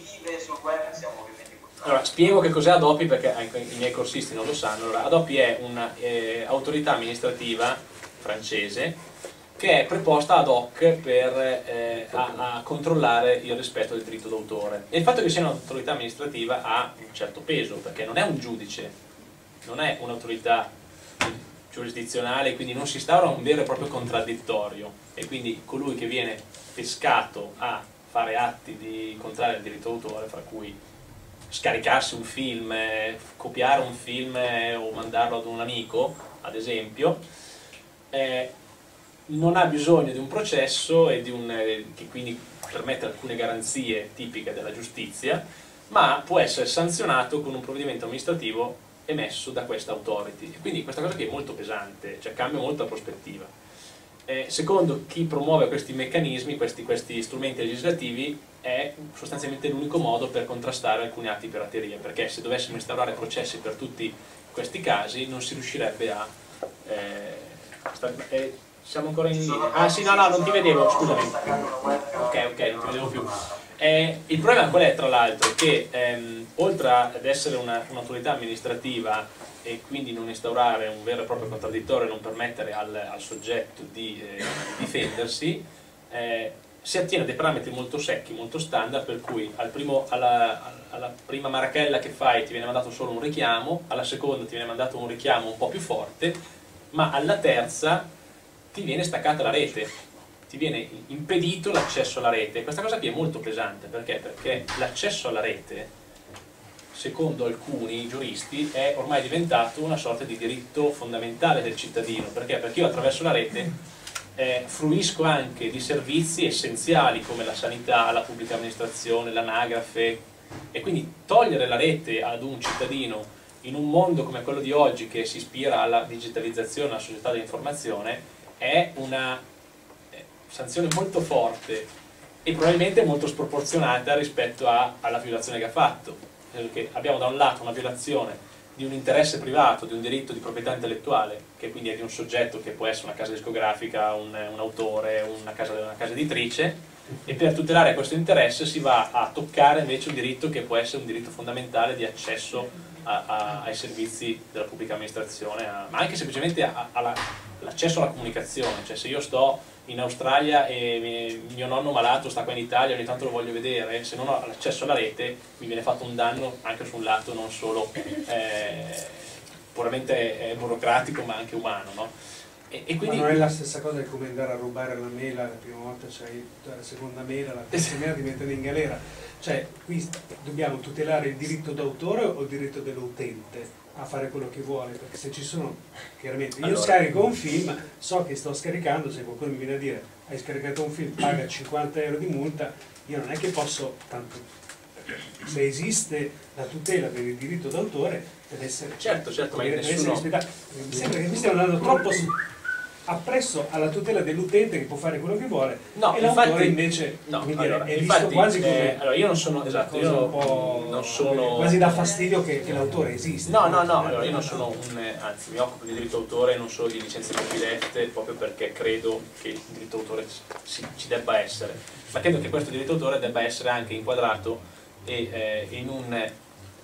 allora spiego che cos'è Adopi perché anche i miei corsisti non lo sanno. Allora, Adopi è un'autorità amministrativa francese che è preposta ad hoc a controllare il rispetto del diritto d'autore. E il fatto che sia un'autorità amministrativa ha un certo peso, perché non è un giudice, non è un'autorità giurisdizionale, quindi non si instaura un vero e proprio contraddittorio, e quindi colui che viene pescato a fare atti di contrario al diritto d'autore, fra cui scaricarsi un film, copiare un film o mandarlo ad un amico, ad esempio, non ha bisogno di un processo e che quindi permette alcune garanzie tipiche della giustizia, ma può essere sanzionato con un provvedimento amministrativo emesso da questa authority. E quindi questa cosa che è molto pesante, cioè cambia molto la prospettiva. Secondo chi promuove questi meccanismi, questi strumenti legislativi, è sostanzialmente l'unico modo per contrastare alcuni atti di pirateria, perché se dovessimo instaurare processi per tutti questi casi non si riuscirebbe a... siamo ancora in linea? Ah sì, no, non ti vedevo, scusami. Ok, non ti vedevo più. Il problema qual è, tra l'altro? Che oltre ad essere un'autorità amministrativa e quindi non instaurare un vero e proprio contraddittorio e non permettere al soggetto di difendersi, si attiene a dei parametri molto secchi, molto standard, per cui alla prima marachella che fai ti viene mandato solo un richiamo, alla seconda ti viene mandato un richiamo un po' più forte, ma alla terza ti viene staccata la rete, ti viene impedito l'accesso alla rete. Questa cosa qui è molto pesante, perché l'accesso alla rete secondo alcuni giuristi è ormai diventato una sorta di diritto fondamentale del cittadino, perché io attraverso la rete fruisco anche di servizi essenziali come la sanità, la pubblica amministrazione, l'anagrafe, e quindi togliere la rete ad un cittadino in un mondo come quello di oggi che si ispira alla digitalizzazione, alla società dell'informazione, è una sanzione molto forte e probabilmente molto sproporzionata rispetto alla violazione che ha fatto. Perché abbiamo da un lato una violazione di un interesse privato, di un diritto di proprietà intellettuale, che quindi è di un soggetto che può essere una casa discografica, un autore, una casa editrice, e per tutelare questo interesse si va a toccare invece un diritto che può essere un diritto fondamentale di accesso ai servizi della pubblica amministrazione, ma anche semplicemente all'accesso alla comunicazione. Cioè, se io sto in Australia e mio nonno malato sta qua in Italia, ogni tanto lo voglio vedere, se non ho l'accesso alla rete mi viene fatto un danno anche su un lato non solo puramente burocratico ma anche umano, no? E quindi... Ma non è la stessa cosa che come andare a rubare la mela, la prima volta c'hai la seconda mela, la terza mela diventano in galera. Cioè, qui dobbiamo tutelare il diritto d'autore o il diritto dell'utente a fare quello che vuole, perché se ci sono, chiaramente, io scarico un film, so che sto scaricando, se qualcuno mi viene a dire hai scaricato un film, paga 50 euro di multa, io non è che posso, tanto, se esiste la tutela per il diritto d'autore deve essere, certo, ma deve nessuno... essere rispettato. Mi sembra che qui stiamo andando troppo appresso alla tutela dell'utente che può fare quello che vuole, no, e l'autore invece è visto quasi come allora io non sono esatto, io non sono quasi dà fastidio che l'autore esiste. No, allora io non sono anzi mi occupo di diritto d'autore e non solo di licenze copyleft, proprio perché credo che il diritto d'autore ci debba essere, ma credo che questo diritto d'autore debba essere anche inquadrato in un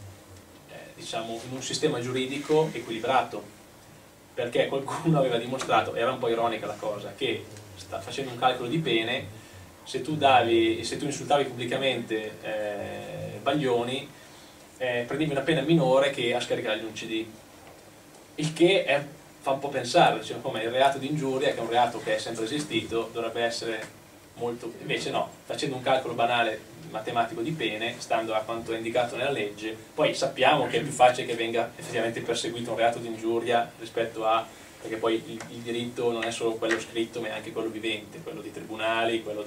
diciamo in un sistema giuridico equilibrato, perché qualcuno aveva dimostrato, era un po' ironica la cosa, che facendo un calcolo di pene, se tu insultavi pubblicamente Baglioni, prendevi una pena minore che a scaricargli un CD, il che fa un po' pensare, cioè, come il reato di ingiuria, che è un reato che è sempre esistito, dovrebbe essere molto, invece no, facendo un calcolo banale matematico di pene, stando a quanto è indicato nella legge, poi sappiamo che è più facile che venga effettivamente perseguito un reato di ingiuria rispetto perché poi il diritto non è solo quello scritto ma è anche quello vivente, quello dei tribunali, quello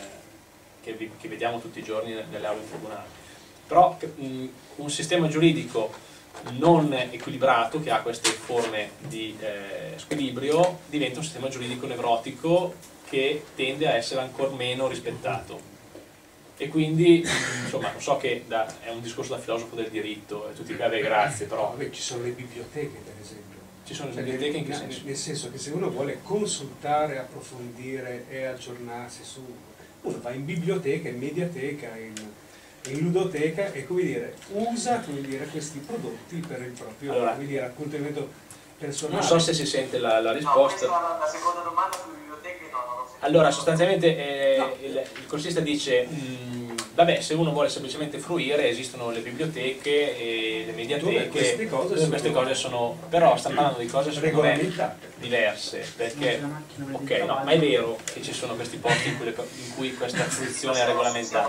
che vediamo tutti i giorni nelle aule tribunali. Però un sistema giuridico non equilibrato, che ha queste forme di squilibrio, diventa un sistema giuridico nevrotico che tende a essere ancor meno rispettato. E quindi, insomma, non so che è un discorso da filosofo del diritto, e tutti beh, grazie, però... Vabbè, ci sono le biblioteche, per esempio. Ci sono le biblioteche in che senso? Nel senso che se uno vuole consultare, approfondire e aggiornarsi uno va in biblioteca, in mediateca, in ludoteca e, come dire, usa questi prodotti per il proprio accontenimento personale. Non so se si sente la risposta. No, la seconda domanda sulle biblioteche non lo sento. Allora, sostanzialmente il corsista dice vabbè, se uno vuole semplicemente fruire, esistono le biblioteche e le mediateche, queste cose sono, però sta parlando di cose secondo me diverse, perché ok, no, ma è vero che ci sono questi posti in cui questa fruizione è regolamentata.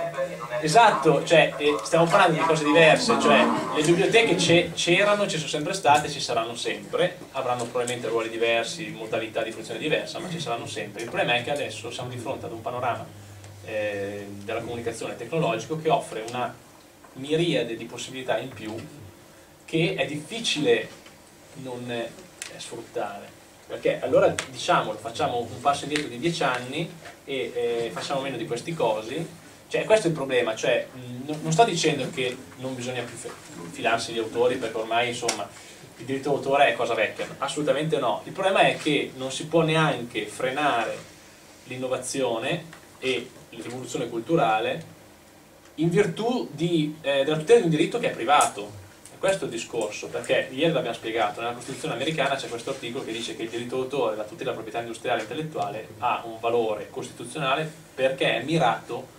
Esatto, cioè stiamo parlando di cose diverse, cioè le biblioteche c'erano, ci sono sempre state, ci saranno sempre, avranno probabilmente ruoli diversi, modalità di fruizione diversa, ma ci saranno sempre. Il problema è che adesso siamo di fronte ad un panorama della comunicazione tecnologico che offre una miriade di possibilità in più che è difficile non sfruttare, perché allora diciamolo, facciamo un passo indietro di 10 anni e facciamo meno di questi cosi, cioè questo è il problema, cioè non sto dicendo che non bisogna più filarsi gli autori perché ormai insomma il diritto d'autore è cosa vecchia, assolutamente no, il problema è che non si può neanche frenare l'innovazione e l'evoluzione culturale in virtù della tutela di un diritto che è privato. E questo è il discorso, perché ieri l'abbiamo spiegato, nella Costituzione americana c'è questo articolo che dice che il diritto d'autore e la tutela della proprietà industriale e intellettuale ha un valore costituzionale perché è mirato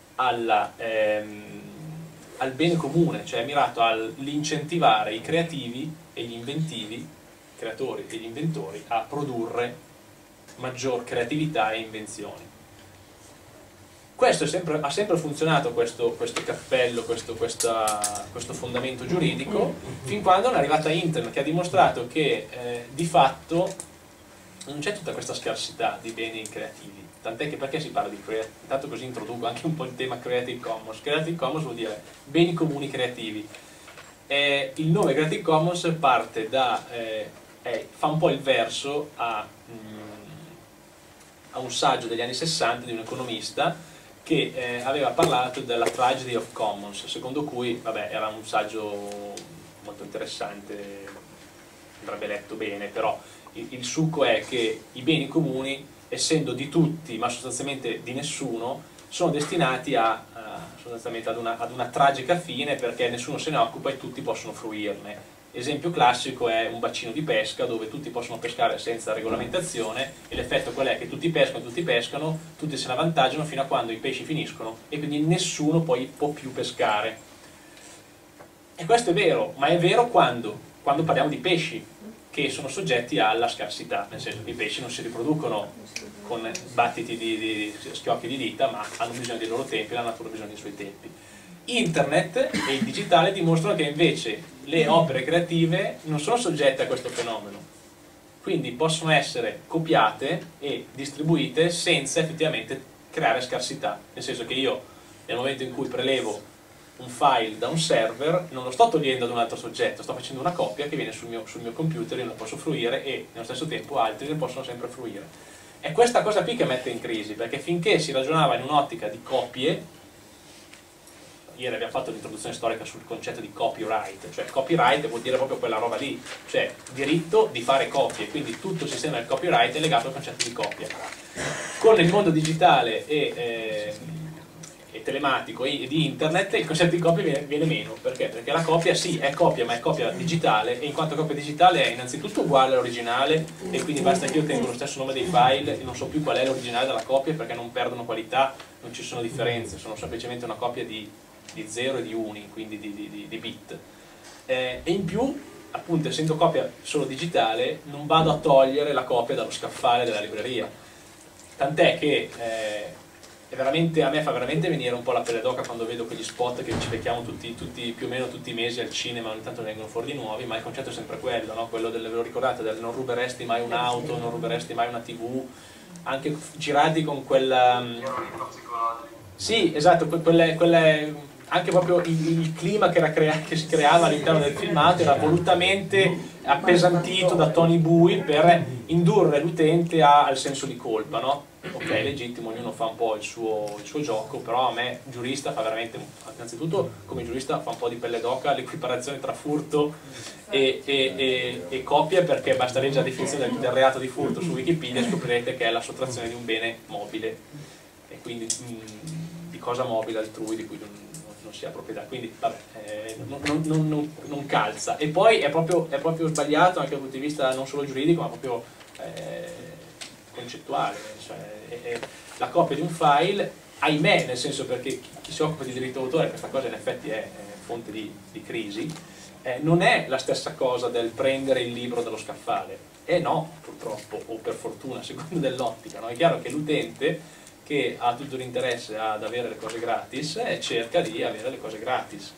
al bene comune, cioè è mirato all'incentivare i creativi e gli inventivi, i creatori e gli inventori, a produrre maggior creatività e invenzioni. Questo ha sempre funzionato, questo cappello, questo fondamento giuridico, fin quando è arrivata Internet, che ha dimostrato che di fatto non c'è tutta questa scarsità di beni creativi. Tant'è che perché si parla di Creative? Intanto così introduco anche un po' il tema Creative Commons. Creative Commons vuol dire beni comuni creativi. Il nome Creative Commons parte da, fa un po' il verso a un saggio degli anni 60 di un economista che aveva parlato della tragedy of commons, secondo cui, vabbè, era un saggio molto interessante, andrebbe letto bene, però il succo è che i beni comuni, essendo di tutti ma sostanzialmente di nessuno, sono destinati sostanzialmente ad una tragica fine, perché nessuno se ne occupa e tutti possono fruirne. Esempio classico è un bacino di pesca dove tutti possono pescare senza regolamentazione, e l'effetto qual è? Che tutti pescano, tutti se ne avvantaggiano fino a quando i pesci finiscono e quindi nessuno poi può più pescare. E questo è vero, ma è vero quando parliamo di pesci che sono soggetti alla scarsità, nel senso che i pesci non si riproducono con battiti di schiocchi di dita, ma hanno bisogno dei loro tempi, la natura ha bisogno dei suoi tempi. Internet e il digitale dimostrano che invece le opere creative non sono soggette a questo fenomeno, quindi possono essere copiate e distribuite senza effettivamente creare scarsità, nel senso che io nel momento in cui prelevo un file da un server non lo sto togliendo ad un altro soggetto, sto facendo una copia che viene sul mio computer, io la posso fruire e nello stesso tempo altri ne possono sempre fruire. È questa cosa qui che mette in crisi, perché finché si ragionava in un'ottica di copie, ieri abbiamo fatto l'introduzione storica sul concetto di copyright, cioè copyright vuol dire proprio quella roba lì, cioè diritto di fare copie, quindi tutto il sistema del copyright è legato al concetto di copia. Con il mondo digitale e telematico e di internet il concetto di copia viene meno. Perché? Perché la copia sì è copia, ma è copia digitale, e in quanto copia digitale è innanzitutto uguale all'originale, e quindi basta che io tengo lo stesso nome dei file e non so più qual è l'originale della copia, perché non perdono qualità, non ci sono differenze, sono semplicemente una copia di 0 e di uni, quindi di bit. E in più, appunto, essendo copia solo digitale, non vado a togliere la copia dallo scaffale della libreria. Tant'è che a me fa veramente venire un po' la pelle d'oca quando vedo quegli spot che ci becchiamo più o meno tutti i mesi al cinema, ogni tanto vengono fuori di nuovi, ma il concetto è sempre quello, no? Quello ve lo ricordate, del non ruberesti mai un'auto, non ruberesti mai una TV, anche girati con quella... Sì, esatto, anche proprio il clima che si creava all'interno del filmato era volutamente appesantito da toni bui per indurre l'utente al senso di colpa, no? Ok, legittimo, ognuno fa un po' il suo gioco, però a me, giurista, fa veramente, innanzitutto come giurista fa un po' di pelle d'oca l'equiparazione tra furto e copia, perché basta leggere la definizione del reato di furto su Wikipedia e scoprirete che è la sottrazione di un bene mobile, e quindi di cosa mobile altrui di cui non si ha proprietà, quindi vabbè, non calza. E poi è proprio sbagliato anche dal punto di vista non solo giuridico, ma proprio concettuale, cioè, la copia di un file, ahimè, nel senso, perché chi si occupa di diritto d'autore, questa cosa in effetti è fonte di crisi, non è la stessa cosa del prendere il libro dallo scaffale, no, purtroppo, o per fortuna, secondo dell'ottica, no? È chiaro che l'utente che ha tutto l'interesse ad avere le cose gratis cerca di avere le cose gratis.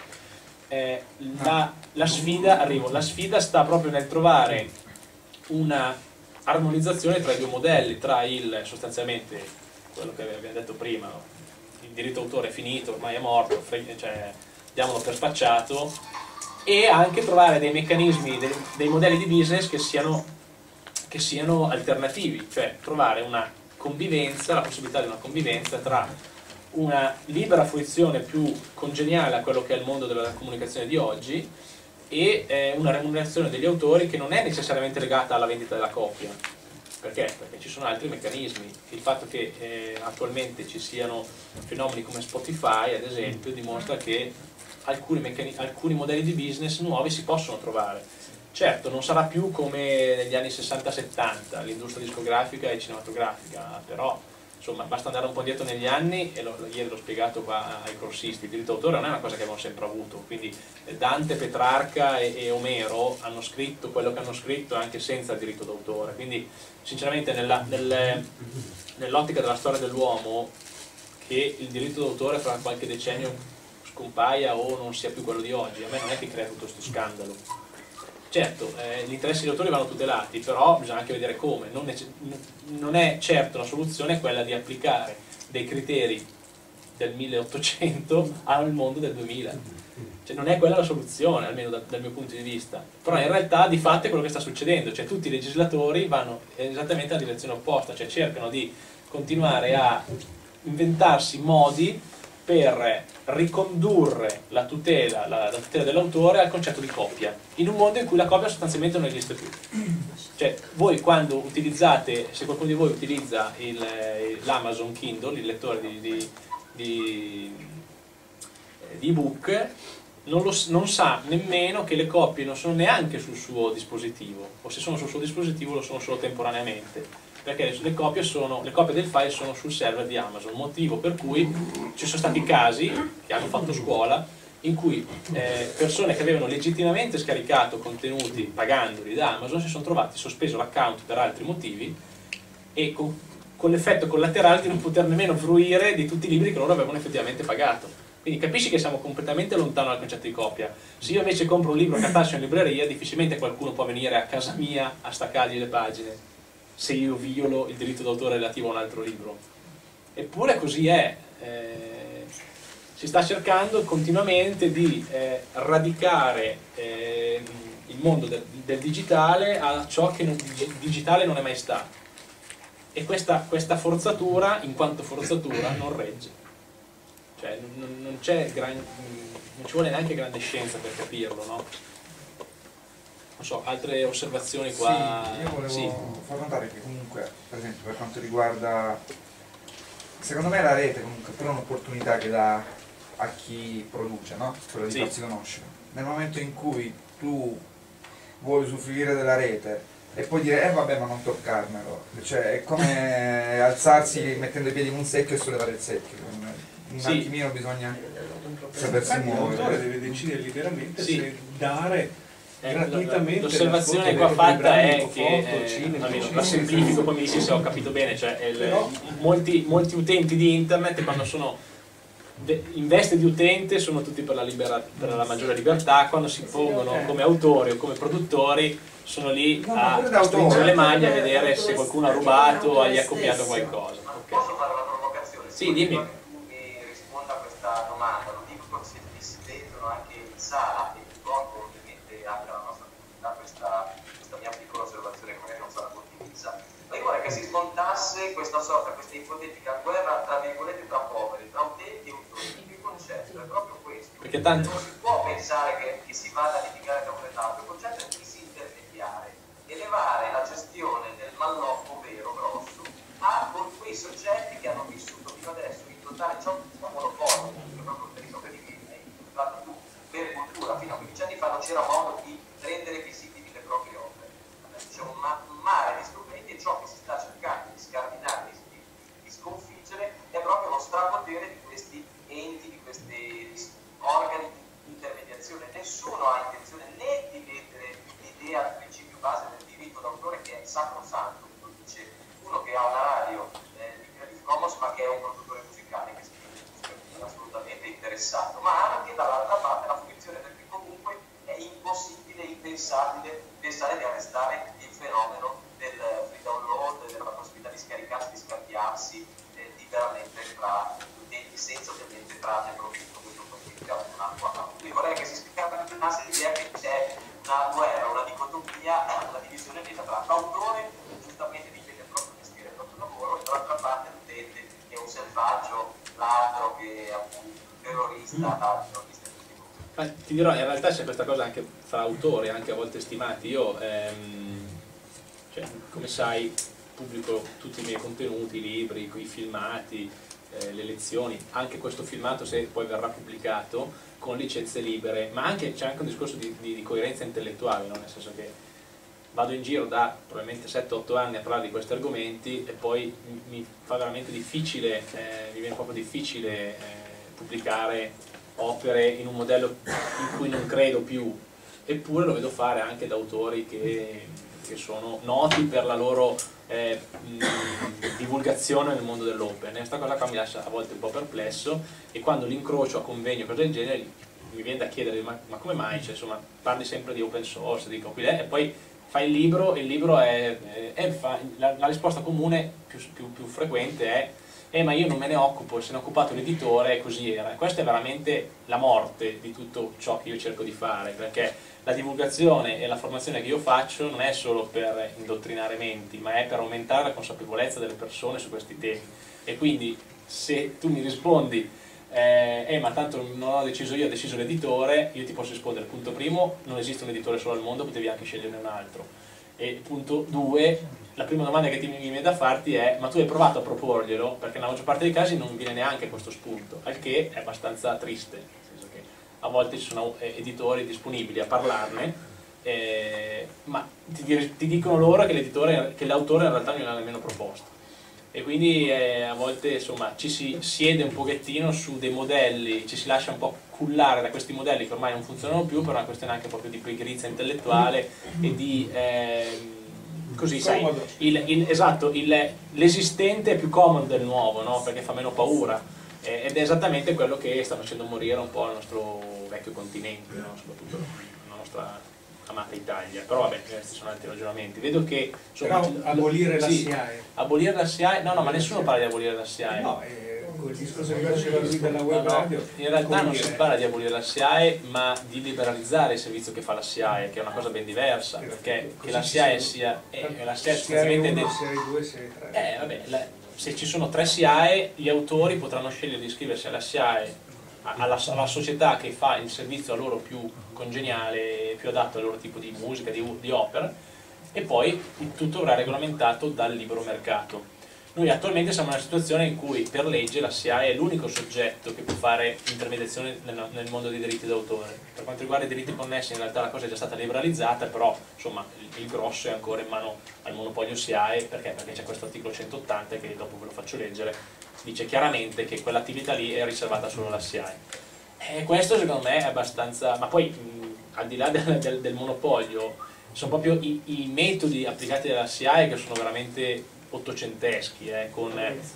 La sfida sta proprio nel trovare una armonizzazione tra i due modelli, tra sostanzialmente quello che abbiamo detto prima, il diritto d'autore è finito, ormai è morto, cioè diamolo per spacciato, e anche trovare dei meccanismi, dei modelli di business che siano alternativi, cioè trovare una convivenza, la possibilità di una convivenza tra una libera fruizione più congeniale a quello che è il mondo della comunicazione di oggi e una remunerazione degli autori che non è necessariamente legata alla vendita della copia. Perché? Perché ci sono altri meccanismi. Il fatto che attualmente ci siano fenomeni come Spotify, ad esempio, dimostra che alcuni modelli di business nuovi si possono trovare. Certo, non sarà più come negli anni 60-70, l'industria discografica e cinematografica, però insomma basta andare un po' indietro negli anni, e ieri l'ho spiegato qua ai corsisti, il diritto d'autore non è una cosa che abbiamo sempre avuto, quindi Dante, Petrarca e Omero hanno scritto quello che hanno scritto anche senza il diritto d'autore, quindi sinceramente nell'ottica della storia dell'uomo che il diritto d'autore fra qualche decennio scompaia o non sia più quello di oggi. A me non è che crea tutto questo scandalo. Certo, gli interessi degli autori vanno tutelati, però bisogna anche vedere come. Non è certo la soluzione quella di applicare dei criteri del 1800 al mondo del 2000. Cioè, non è quella la soluzione, almeno dal mio punto di vista. Però in realtà di fatto è quello che sta succedendo, cioè tutti i legislatori vanno esattamente nella direzione opposta, cioè cercano di continuare a inventarsi modi per ricondurre la tutela dell'autore al concetto di copia, in un mondo in cui la copia sostanzialmente non esiste più. Cioè, voi quando utilizzate, se qualcuno di voi utilizza l'Amazon Kindle, il lettore di ebook, non sa nemmeno che le copie non sono neanche sul suo dispositivo, o se sono sul suo dispositivo lo sono solo temporaneamente, perché le copie del file sono sul server di Amazon, motivo per cui ci sono stati casi che hanno fatto scuola in cui persone che avevano legittimamente scaricato contenuti pagandoli da Amazon si sono trovati sospeso l'account per altri motivi e con l'effetto collaterale di non poter nemmeno fruire di tutti i libri che loro avevano effettivamente pagato. Quindi capisci che siamo completamente lontano dal concetto di copia. Se io invece compro un libro cartaceo in libreria, difficilmente qualcuno può venire a casa mia a staccargli le pagine se io violo il diritto d'autore relativo a un altro libro. Eppure così è. Si sta cercando continuamente di radicare il mondo del digitale a ciò che digitale non è mai stato. E questa forzatura, in quanto forzatura, non regge. Cioè, non ci vuole neanche grande scienza per capirlo, no? Non so, altre osservazioni qua? Sì, io volevo far notare che comunque, per esempio, per quanto riguarda, secondo me la rete comunque è un'opportunità che dà a chi produce, no? Quello di farsi conoscere. Nel momento in cui tu vuoi usufruire della rete e poi dire vabbè ma non toccarmelo, cioè è come alzarsi mettendo i piedi in un secchio e sollevare il secchio. Un attimino bisogna sapersi muovere. L'autore deve decidere liberamente se dare gratuitamente. L'osservazione qua fatta è che la semplifico, poi mi dici se ho capito bene, cioè molti utenti di internet quando sono in veste di utente sono tutti per la maggiore libertà, quando si pongono come autori o come produttori sono lì a stringere le mani a vedere se qualcuno ha rubato o gli ha copiato qualcosa. Posso fare una provocazione? Sì, dimmi. Risponda a questa domanda, lo dico se si vedono anche in sala e ricordo ovviamente anche alla nostra comunità questa mia piccola osservazione che magari non sarà condivisa, ma io vorrei che si smontasse questa ipotetica guerra tra virgolette tra poveri, tra utenti e autori. Il concetto è proprio questo. Perché tanto non si può pensare che si vada a litigare tra uno e l'altro, il concetto è disintermediare, elevare la gestione del malloppo vero, grosso, a quei soggetti che hanno vissuto fino adesso in totale ciò monopolio, che proprio per il che hai parlato tu, per cultura, fino a 15 anni fa non c'era modo di rendere visibili le proprie opere. Adesso c'è un mare di strumenti e ciò che si sta cercando di scardinare, di sconfiggere, è proprio lo strapotere di questi enti, di questi organi di intermediazione. Nessuno ha intenzione né di mettere l'idea del principio base del diritto d'autore che è sacrosanto. Dice uno che ha una radio di Creative Commons ma che è un produttore musicale che è assolutamente interessato, ma anche dall'altra parte la fruizione, perché comunque è impossibile, impensabile pensare di arrestare il fenomeno del free download, della possibilità di scaricarsi, di scambiarsi liberamente tra utenti senza ovviamente trarne profitto. Questo significa un'acqua. Quindi vorrei che si scatenasse l'idea che c'è una guerra, una dicotomia, una divisione netta tra l'autore, giustamente difende il proprio mestiere, il proprio lavoro, e dall'altra parte l'utente che è un selvaggio, ladro, che è appunto un terrorista, terrorista in tutti i modi. Ma ti dirò, in realtà c'è questa cosa anche fra autori, anche a volte stimati. Io, cioè, come sai, pubblico tutti i miei contenuti, i libri, i filmati, le lezioni, anche questo filmato se poi verrà pubblicato con licenze libere, ma anche c'è anche un discorso di coerenza intellettuale, no? Nel senso che vado in giro da probabilmente 7-8 anni a parlare di questi argomenti e poi mi fa veramente difficile, mi viene proprio difficile pubblicare opere in un modello in cui non credo più, eppure lo vedo fare anche da autori che che sono noti per la loro divulgazione nel mondo dell'open. Questa cosa qua mi lascia a volte un po' perplesso, e quando l'incrocio a convegno, cose del genere, mi viene da chiedere ma come mai, cioè, insomma, parli sempre di open source, dico, e poi fai il libro, e il libro la risposta comune più frequente è ma io non me ne occupo, se ne è occupato l'editore e così era. Questa è veramente la morte di tutto ciò che io cerco di fare, perché la divulgazione e la formazione che io faccio non è solo per indottrinare menti, ma è per aumentare la consapevolezza delle persone su questi temi. E quindi se tu mi rispondi ma tanto non ho deciso io, ha deciso l'editore, io ti posso rispondere: punto primo, non esiste un editore solo al mondo, potevi anche sceglierne un altro. E punto due, la prima domanda che ti viene da farti è: ma tu hai provato a proporglielo? Perché nella maggior parte dei casi non viene neanche questo spunto, al che è abbastanza triste, nel senso che a volte ci sono editori disponibili a parlarne, ma ti dicono loro che l'autore in realtà non l'ha nemmeno proposto. E quindi a volte, insomma, ci si siede un pochettino su dei modelli, ci si lascia un po' cullare da questi modelli che ormai non funzionano più, per una questione anche proprio di pigrizia intellettuale e di così, sai, esatto, l'esistente è più comodo del nuovo, no? Perché fa meno paura, ed è esattamente quello che sta facendo morire un po' il nostro vecchio continente, no? Soprattutto la nostra amata Italia. Però vabbè, questi sono altri ragionamenti. Vedo che però abolire la SIAE. Abolire la SIAE? No, ma nessuno parla di abolire la SIAE. No, il discorso che faceva lui della web radio. In realtà non si parla di abolire la SIAE, ma di liberalizzare il servizio che fa la SIAE, che è una cosa ben diversa, perché che la SIAE sia la SIAE sostanzialmente SIAE 2, SIAE 3. Vabbè, se ci sono 3 SIAE, gli autori potranno scegliere di iscriversi alla SIAE, alla società che fa il servizio a loro più congeniale, più adatto al loro tipo di musica, di opera, e poi tutto verrà regolamentato dal libero mercato. Noi attualmente siamo in una situazione in cui per legge la SIAE è l'unico soggetto che può fare intermediazione nel mondo dei diritti d'autore. Per quanto riguarda i diritti connessi, in realtà la cosa è già stata liberalizzata, però insomma il grosso è ancora in mano al monopolio SIAE, perché c'è questo articolo 180 che dopo ve lo faccio leggere, dice chiaramente che quell'attività lì è riservata solo alla SIAE. E questo secondo me è abbastanza, ma poi al di là del monopolio, sono proprio i metodi applicati dalla SIAE che sono veramente ottocenteschi, con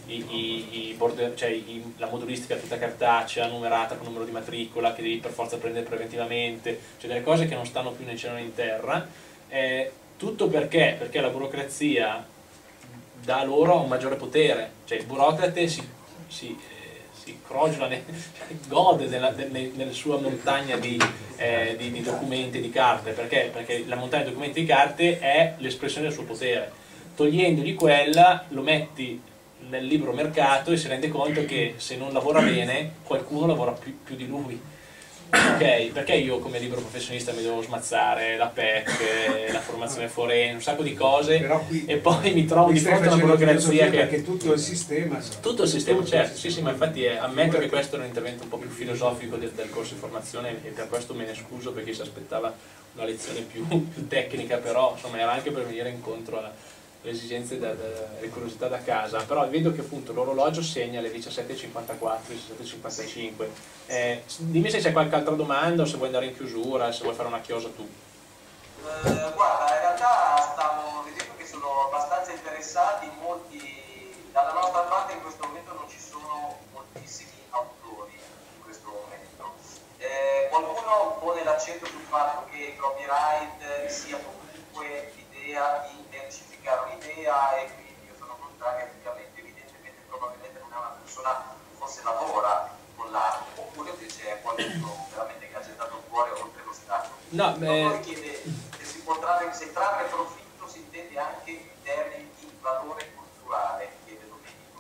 la modulistica tutta cartacea, numerata con numero di matricola, che devi per forza prendere preventivamente, cioè delle cose che non stanno più né cielo né in terra, tutto perché la burocrazia dà loro un maggiore potere, cioè il burocrate si crogiola, gode nella sua montagna di documenti, di carte, perché la montagna di documenti e di carte è l'espressione del suo potere. Togliendogli quella, lo metti nel libero mercato e si rende conto che se non lavora bene qualcuno lavora più di lui. Ok, perché io come libero professionista mi devo smazzare la PEC, la formazione forense, un sacco di cose, e poi mi trovo di fronte a una burocrazia che tutto il sistema, certo, sì, ma infatti ammetto che questo è un intervento un po' più filosofico del corso di formazione, e per questo me ne scuso, perché si aspettava una lezione più tecnica, però insomma era anche per venire incontro alle esigenze e curiosità da casa. Però vedo che appunto l'orologio segna le 17:54, 17:55. Dimmi se c'è qualche altra domanda, o se vuoi andare in chiusura, se vuoi fare una chiosa tu. Guarda, in realtà stavo vedendo che sono abbastanza interessati, molti dalla nostra parte in questo momento non ci sono moltissimi autori in questo momento. Qualcuno pone l'accento sul fatto che il copyright sia comunque l'idea di identificare un'idea, e quindi io sono contrario, evidentemente probabilmente non è una persona, forse lavora con l'arte, oppure invece è qualcuno veramente che ha gettato fuori oltre lo Stato. No, chiede se se trarre profitto si intende anche in termini di valore culturale, chiede Domenico.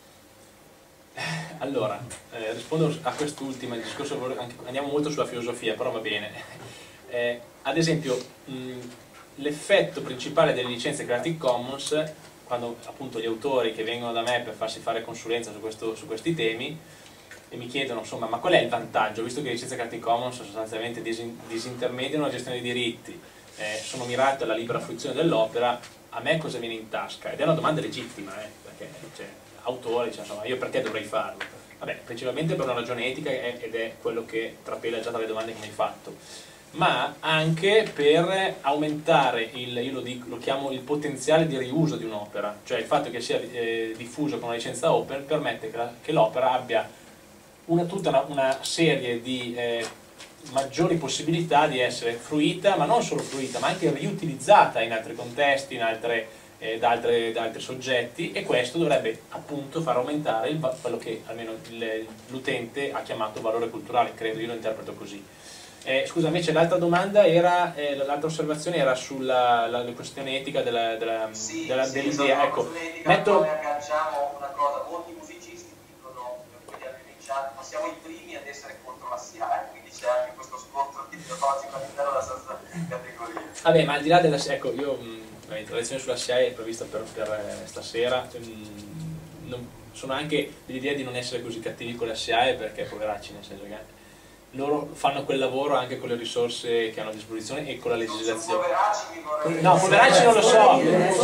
Allora, rispondo a quest'ultima, il discorso, andiamo molto sulla filosofia, però va bene. Ad esempio, l'effetto principale delle licenze Creative Commons, quando appunto gli autori che vengono da me per farsi fare consulenza su questi temi e mi chiedono insomma ma qual è il vantaggio, visto che le licenze Creative Commons sostanzialmente disintermediano la gestione dei diritti, sono mirate alla libera fruizione dell'opera, a me cosa viene in tasca? Ed è una domanda legittima, perché autore dice insomma io perché dovrei farlo? Vabbè, principalmente per una ragione etica, ed è quello che trapela già dalle domande che mi hai fatto. ma anche per aumentare lo chiamo il potenziale di riuso di un'opera, cioè il fatto che sia diffuso con una licenza open permette che l'opera abbia tutta una serie di maggiori possibilità di essere fruita, ma non solo fruita, ma anche riutilizzata in altri contesti, da altri soggetti, e questo dovrebbe appunto far aumentare quello che almeno l'utente ha chiamato valore culturale, credo, io lo interpreto così. Scusa, invece l'altra domanda era, l'altra osservazione era sulla questione etica dell'idea. Ecco, metto... Poi agganciamo una cosa, molti musicisti dicono, quelli chat, ma siamo i primi ad essere contro la SIAE, quindi c'è anche questo scontro ideologico all'interno della stessa categoria. Vabbè, ma al di là della SIAE, ecco, io la lezione sulla SIAE è prevista per stasera, sono anche dell'idea di non essere così cattivi con la SIAE, perché poveracci, nel senso che loro fanno quel lavoro anche con le risorse che hanno a disposizione e con la legislazione. No, poveracci non lo so.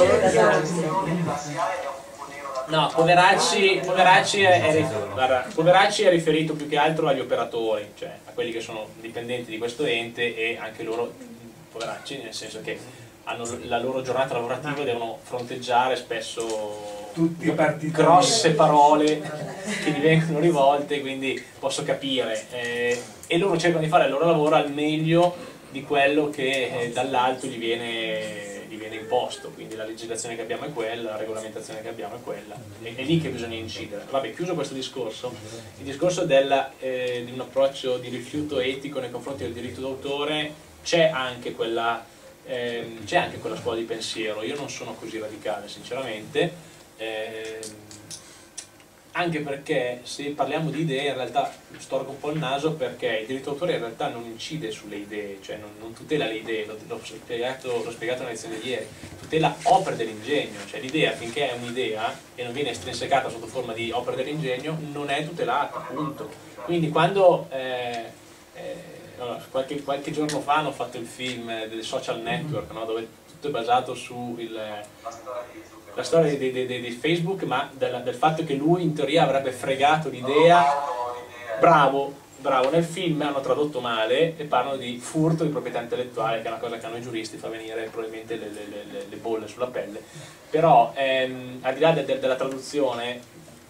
No, poveracci è riferito più che altro agli operatori, cioè a quelli che sono dipendenti di questo ente, e anche loro poveracci, nel senso che hanno la loro giornata lavorativa e devono fronteggiare spesso grosse parole che gli vengono rivolte, quindi posso capire, e loro cercano di fare il loro lavoro al meglio di quello che dall'alto gli viene imposto, quindi la legislazione che abbiamo è quella, la regolamentazione che abbiamo è quella, è lì che bisogna incidere. Vabbè, chiuso questo discorso, il discorso di un approccio di rifiuto etico nei confronti del diritto d'autore, c'è anche quella scuola di pensiero. Io non sono così radicale sinceramente, anche perché se parliamo di idee in realtà storco un po' il naso, perché il diritto d'autore in realtà non incide sulle idee, cioè non tutela le idee, l'ho spiegato nella lezione di ieri, tutela opere dell'ingegno, cioè l'idea finché è un'idea e non viene estrinsecata sotto forma di opere dell'ingegno non è tutelata, appunto. Quindi quando qualche giorno fa hanno fatto il film del social network, no? Dove tutto è basato su la storia di Facebook, ma del fatto che lui in teoria avrebbe fregato l'idea. Bravo, nel film hanno tradotto male e parlano di furto di proprietà intellettuale, che è una cosa che a noi giuristi fa venire probabilmente le bolle sulla pelle. Però al di là della traduzione,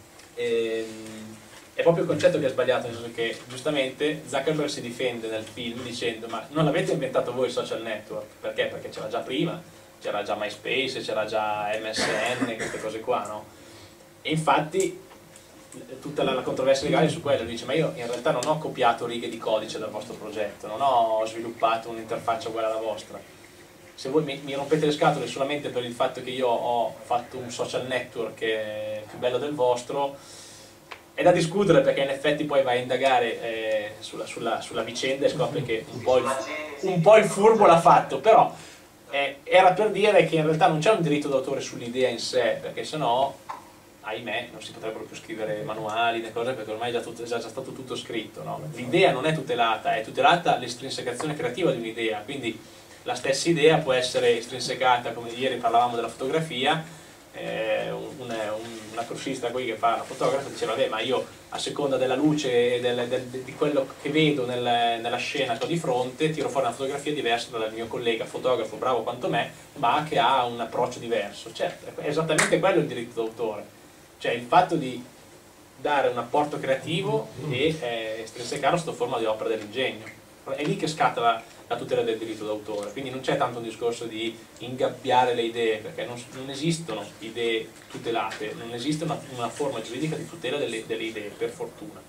è proprio il concetto che è sbagliato, nel senso che giustamente Zuckerberg si difende nel film dicendo: ma non l'avete inventato voi il social network? Perché? Perché c'era già prima, c'era già MySpace, c'era già MSN, queste cose qua, no? E infatti tutta la controversia legale è su quello, dice: ma io in realtà non ho copiato righe di codice dal vostro progetto, non ho sviluppato un'interfaccia uguale alla vostra. Se voi mi rompete le scatole solamente per il fatto che io ho fatto un social network che è più bello del vostro, è da discutere, perché in effetti poi vai a indagare sulla vicenda e scopri che un po' il furbo l'ha fatto, però era per dire che in realtà non c'è un diritto d'autore sull'idea in sé, perché sennò, ahimè, non si potrebbero più scrivere manuali, le cose, perché ormai è già stato tutto scritto, no? L'idea non è tutelata l'estrinsecazione creativa di un'idea, quindi la stessa idea può essere estrinsecata, come ieri parlavamo della fotografia. Una corsista qui che fa la fotografa diceva: vabbè, ma io a seconda della luce e di quello che vedo nella scena che ho di fronte tiro fuori una fotografia diversa dal mio collega fotografo, bravo quanto me, ma che ha un approccio diverso. Certo, è esattamente quello il diritto d'autore, cioè il fatto di dare un apporto creativo e estrinsecarlo sotto forma di opera dell'ingegno. È lì che scatta la tutela del diritto d'autore, quindi non c'è tanto un discorso di ingabbiare le idee, perché non esistono idee tutelate, non esiste una forma giuridica di tutela delle idee, per fortuna.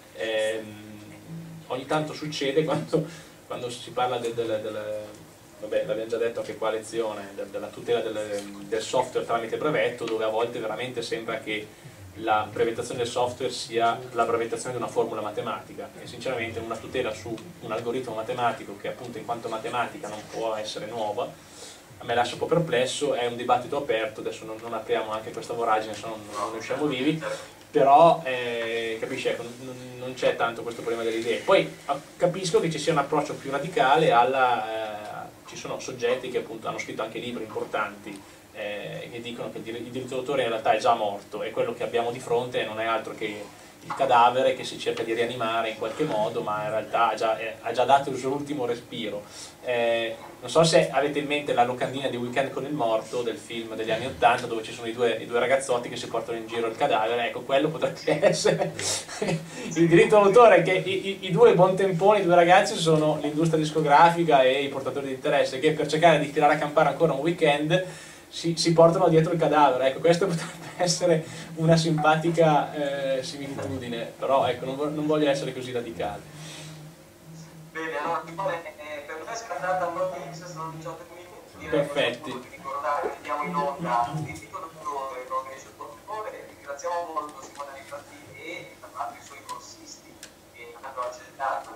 Ogni tanto succede quando si parla vabbè, l'abbiamo già detto anche qua a lezione, della tutela del software tramite brevetto, dove a volte veramente sembra che la brevettazione del software sia la brevettazione di una formula matematica, e sinceramente una tutela su un algoritmo matematico che appunto in quanto matematica non può essere nuova, a me lascia un po' perplesso. È un dibattito aperto, adesso non apriamo anche questa voragine, se no non ne usciamo vivi, però capisci, ecco, non c'è tanto questo problema delle idee. Poi capisco che ci sia un approccio più radicale ci sono soggetti che appunto hanno scritto anche libri importanti che dicono che il diritto d'autore in realtà è già morto, e quello che abbiamo di fronte non è altro che il cadavere che si cerca di rianimare in qualche modo, ma in realtà ha già dato il suo ultimo respiro. Non so se avete in mente la locandina di Weekend con il morto del film degli anni '80, dove ci sono i due ragazzotti che si portano in giro il cadavere. Ecco, quello potrebbe essere il diritto d'autore, che i due buontemponi, i due ragazzi, sono l'industria discografica e i portatori di interesse, che per cercare di tirare a campare ancora un weekend si portano dietro il cadavere. Ecco, questo potrebbe essere una simpatica similitudine, però ecco, non voglio essere così radicale. Bene, allora per me è scattata un'ottimista, sono 18 minuti. Perfetti. Ricordare che andiamo in onda il diritto d'autore, non riesce il dottore. Ringraziamo molto Simone Rifrattini e tra l'altro i suoi corsisti che hanno accettato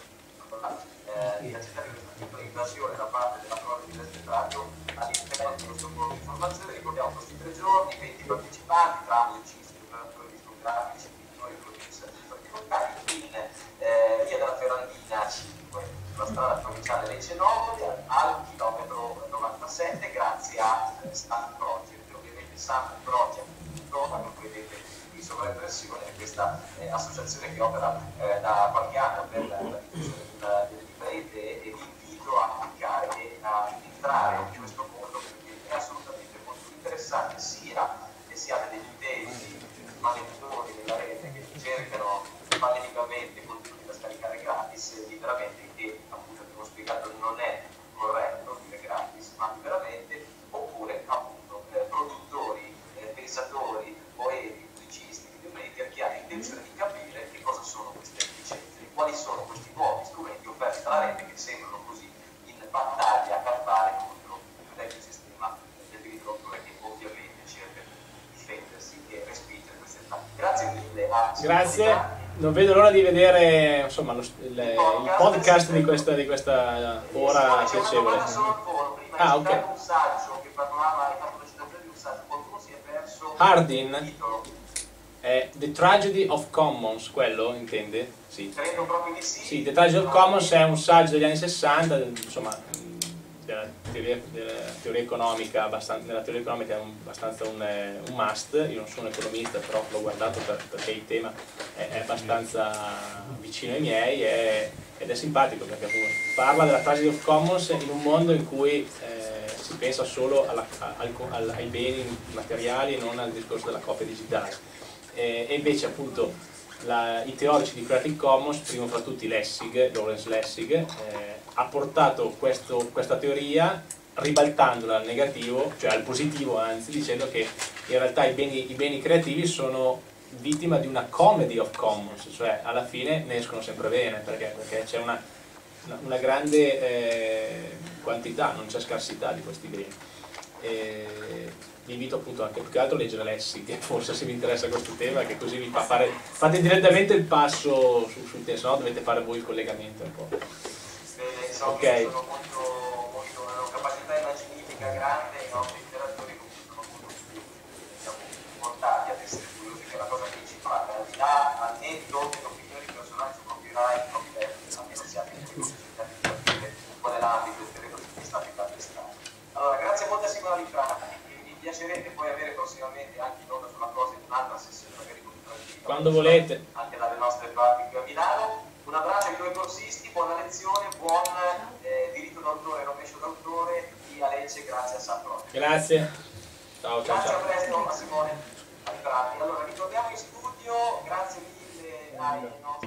di accettare questa piccola invasione da parte della prova di Destinato all'interno di questo gruppo di formazione. Ricordiamo questi 3 giorni, 20 partecipanti, tra musicisti, operatori discografici, pittori, producer, particolari, in via della Ferrandina 5, sulla strada provinciale Lecce Novoli, al chilometro 97, grazie a Stamp Project. Ovviamente Stamp Project, come vedete in sovraimpressione, questa associazione che opera da qualche anno per la diffusione delle libere idee, e vi invito a cliccare e a entrare in questo mondo, perché è assolutamente molto interessante, sia che siate degli utenti malettori della rete che cercano fanaticamente contenuti da scaricare gratis, liberamente, che appunto abbiamo spiegato non è corretto dire gratis, ma liberamente, oppure appunto produttori, pensatori, poeti, musicisti, videomaker che hanno intenzione di capire che cosa sono queste licenze e quali sono questi nuovi strumenti offerti dalla rete, che sembrano così in battaglia campale contro il vecchio sistema del diritto d'autore, che ovviamente cerca di difendersi e respingere queste pratiche. Grazie mille a Grazie. Non vedo l'ora di vedere, insomma, il podcast di questa ora piacevole. Ah, ok. Un saggio che parlava, hai fatto la citazione di un saggio, qualcuno si è perso Hardin, The Tragedy of Commons, quello intende? Sì. Credo proprio di sì. Sì, The Tragedy of Commons è un saggio degli anni 60, insomma, della teoria economica, nella teoria economica è abbastanza un must. Io non sono economista, però l'ho guardato perché il tema è abbastanza vicino ai miei, ed è simpatico perché appunto parla della Tragedy of Commons in un mondo in cui si pensa solo ai beni materiali e non al discorso della copia digitale, e invece appunto i teorici di Creative Commons, primo fra tutti Lawrence Lessig, ha portato questa teoria ribaltandola al negativo, cioè al positivo anzi, dicendo che in realtà i beni creativi sono vittima di una comedy of commons, cioè alla fine ne escono sempre bene, perché c'è una grande quantità, non c'è scarsità di questi beni. Vi invito appunto anche più che altro a leggere Lessig, forse, se vi interessa questo tema, che così vi fate direttamente il passo sul tema, se no dovete fare voi il collegamento un po'. Bene, so che sono molto una capacità immaginifica grande, i nostri interattori sono molto più, diciamo, portati ad essere curiosi, che è la cosa principale, al di là, al netto delle opinioni personali su copyright, almeno siamo in curiosità di capire qual è l'ambito del terreno su cui state calpestando. Allora, grazie molte a Simone Rifrattini. Mi piacerebbe poi avere prossimamente anche in onda sulla cosa in un'altra sessione, magari con quando volete, anche dalle nostre parti qui a Milano. Un abbraccio ai due corsisti, buona lezione, buon diritto d'autore e rovescio d'autore di Lecce, grazie a Sandro. Grazie. Ciao. Grazie, a presto a Simone Rifrattini. Allora, ritorniamo in studio, grazie mille ai nostri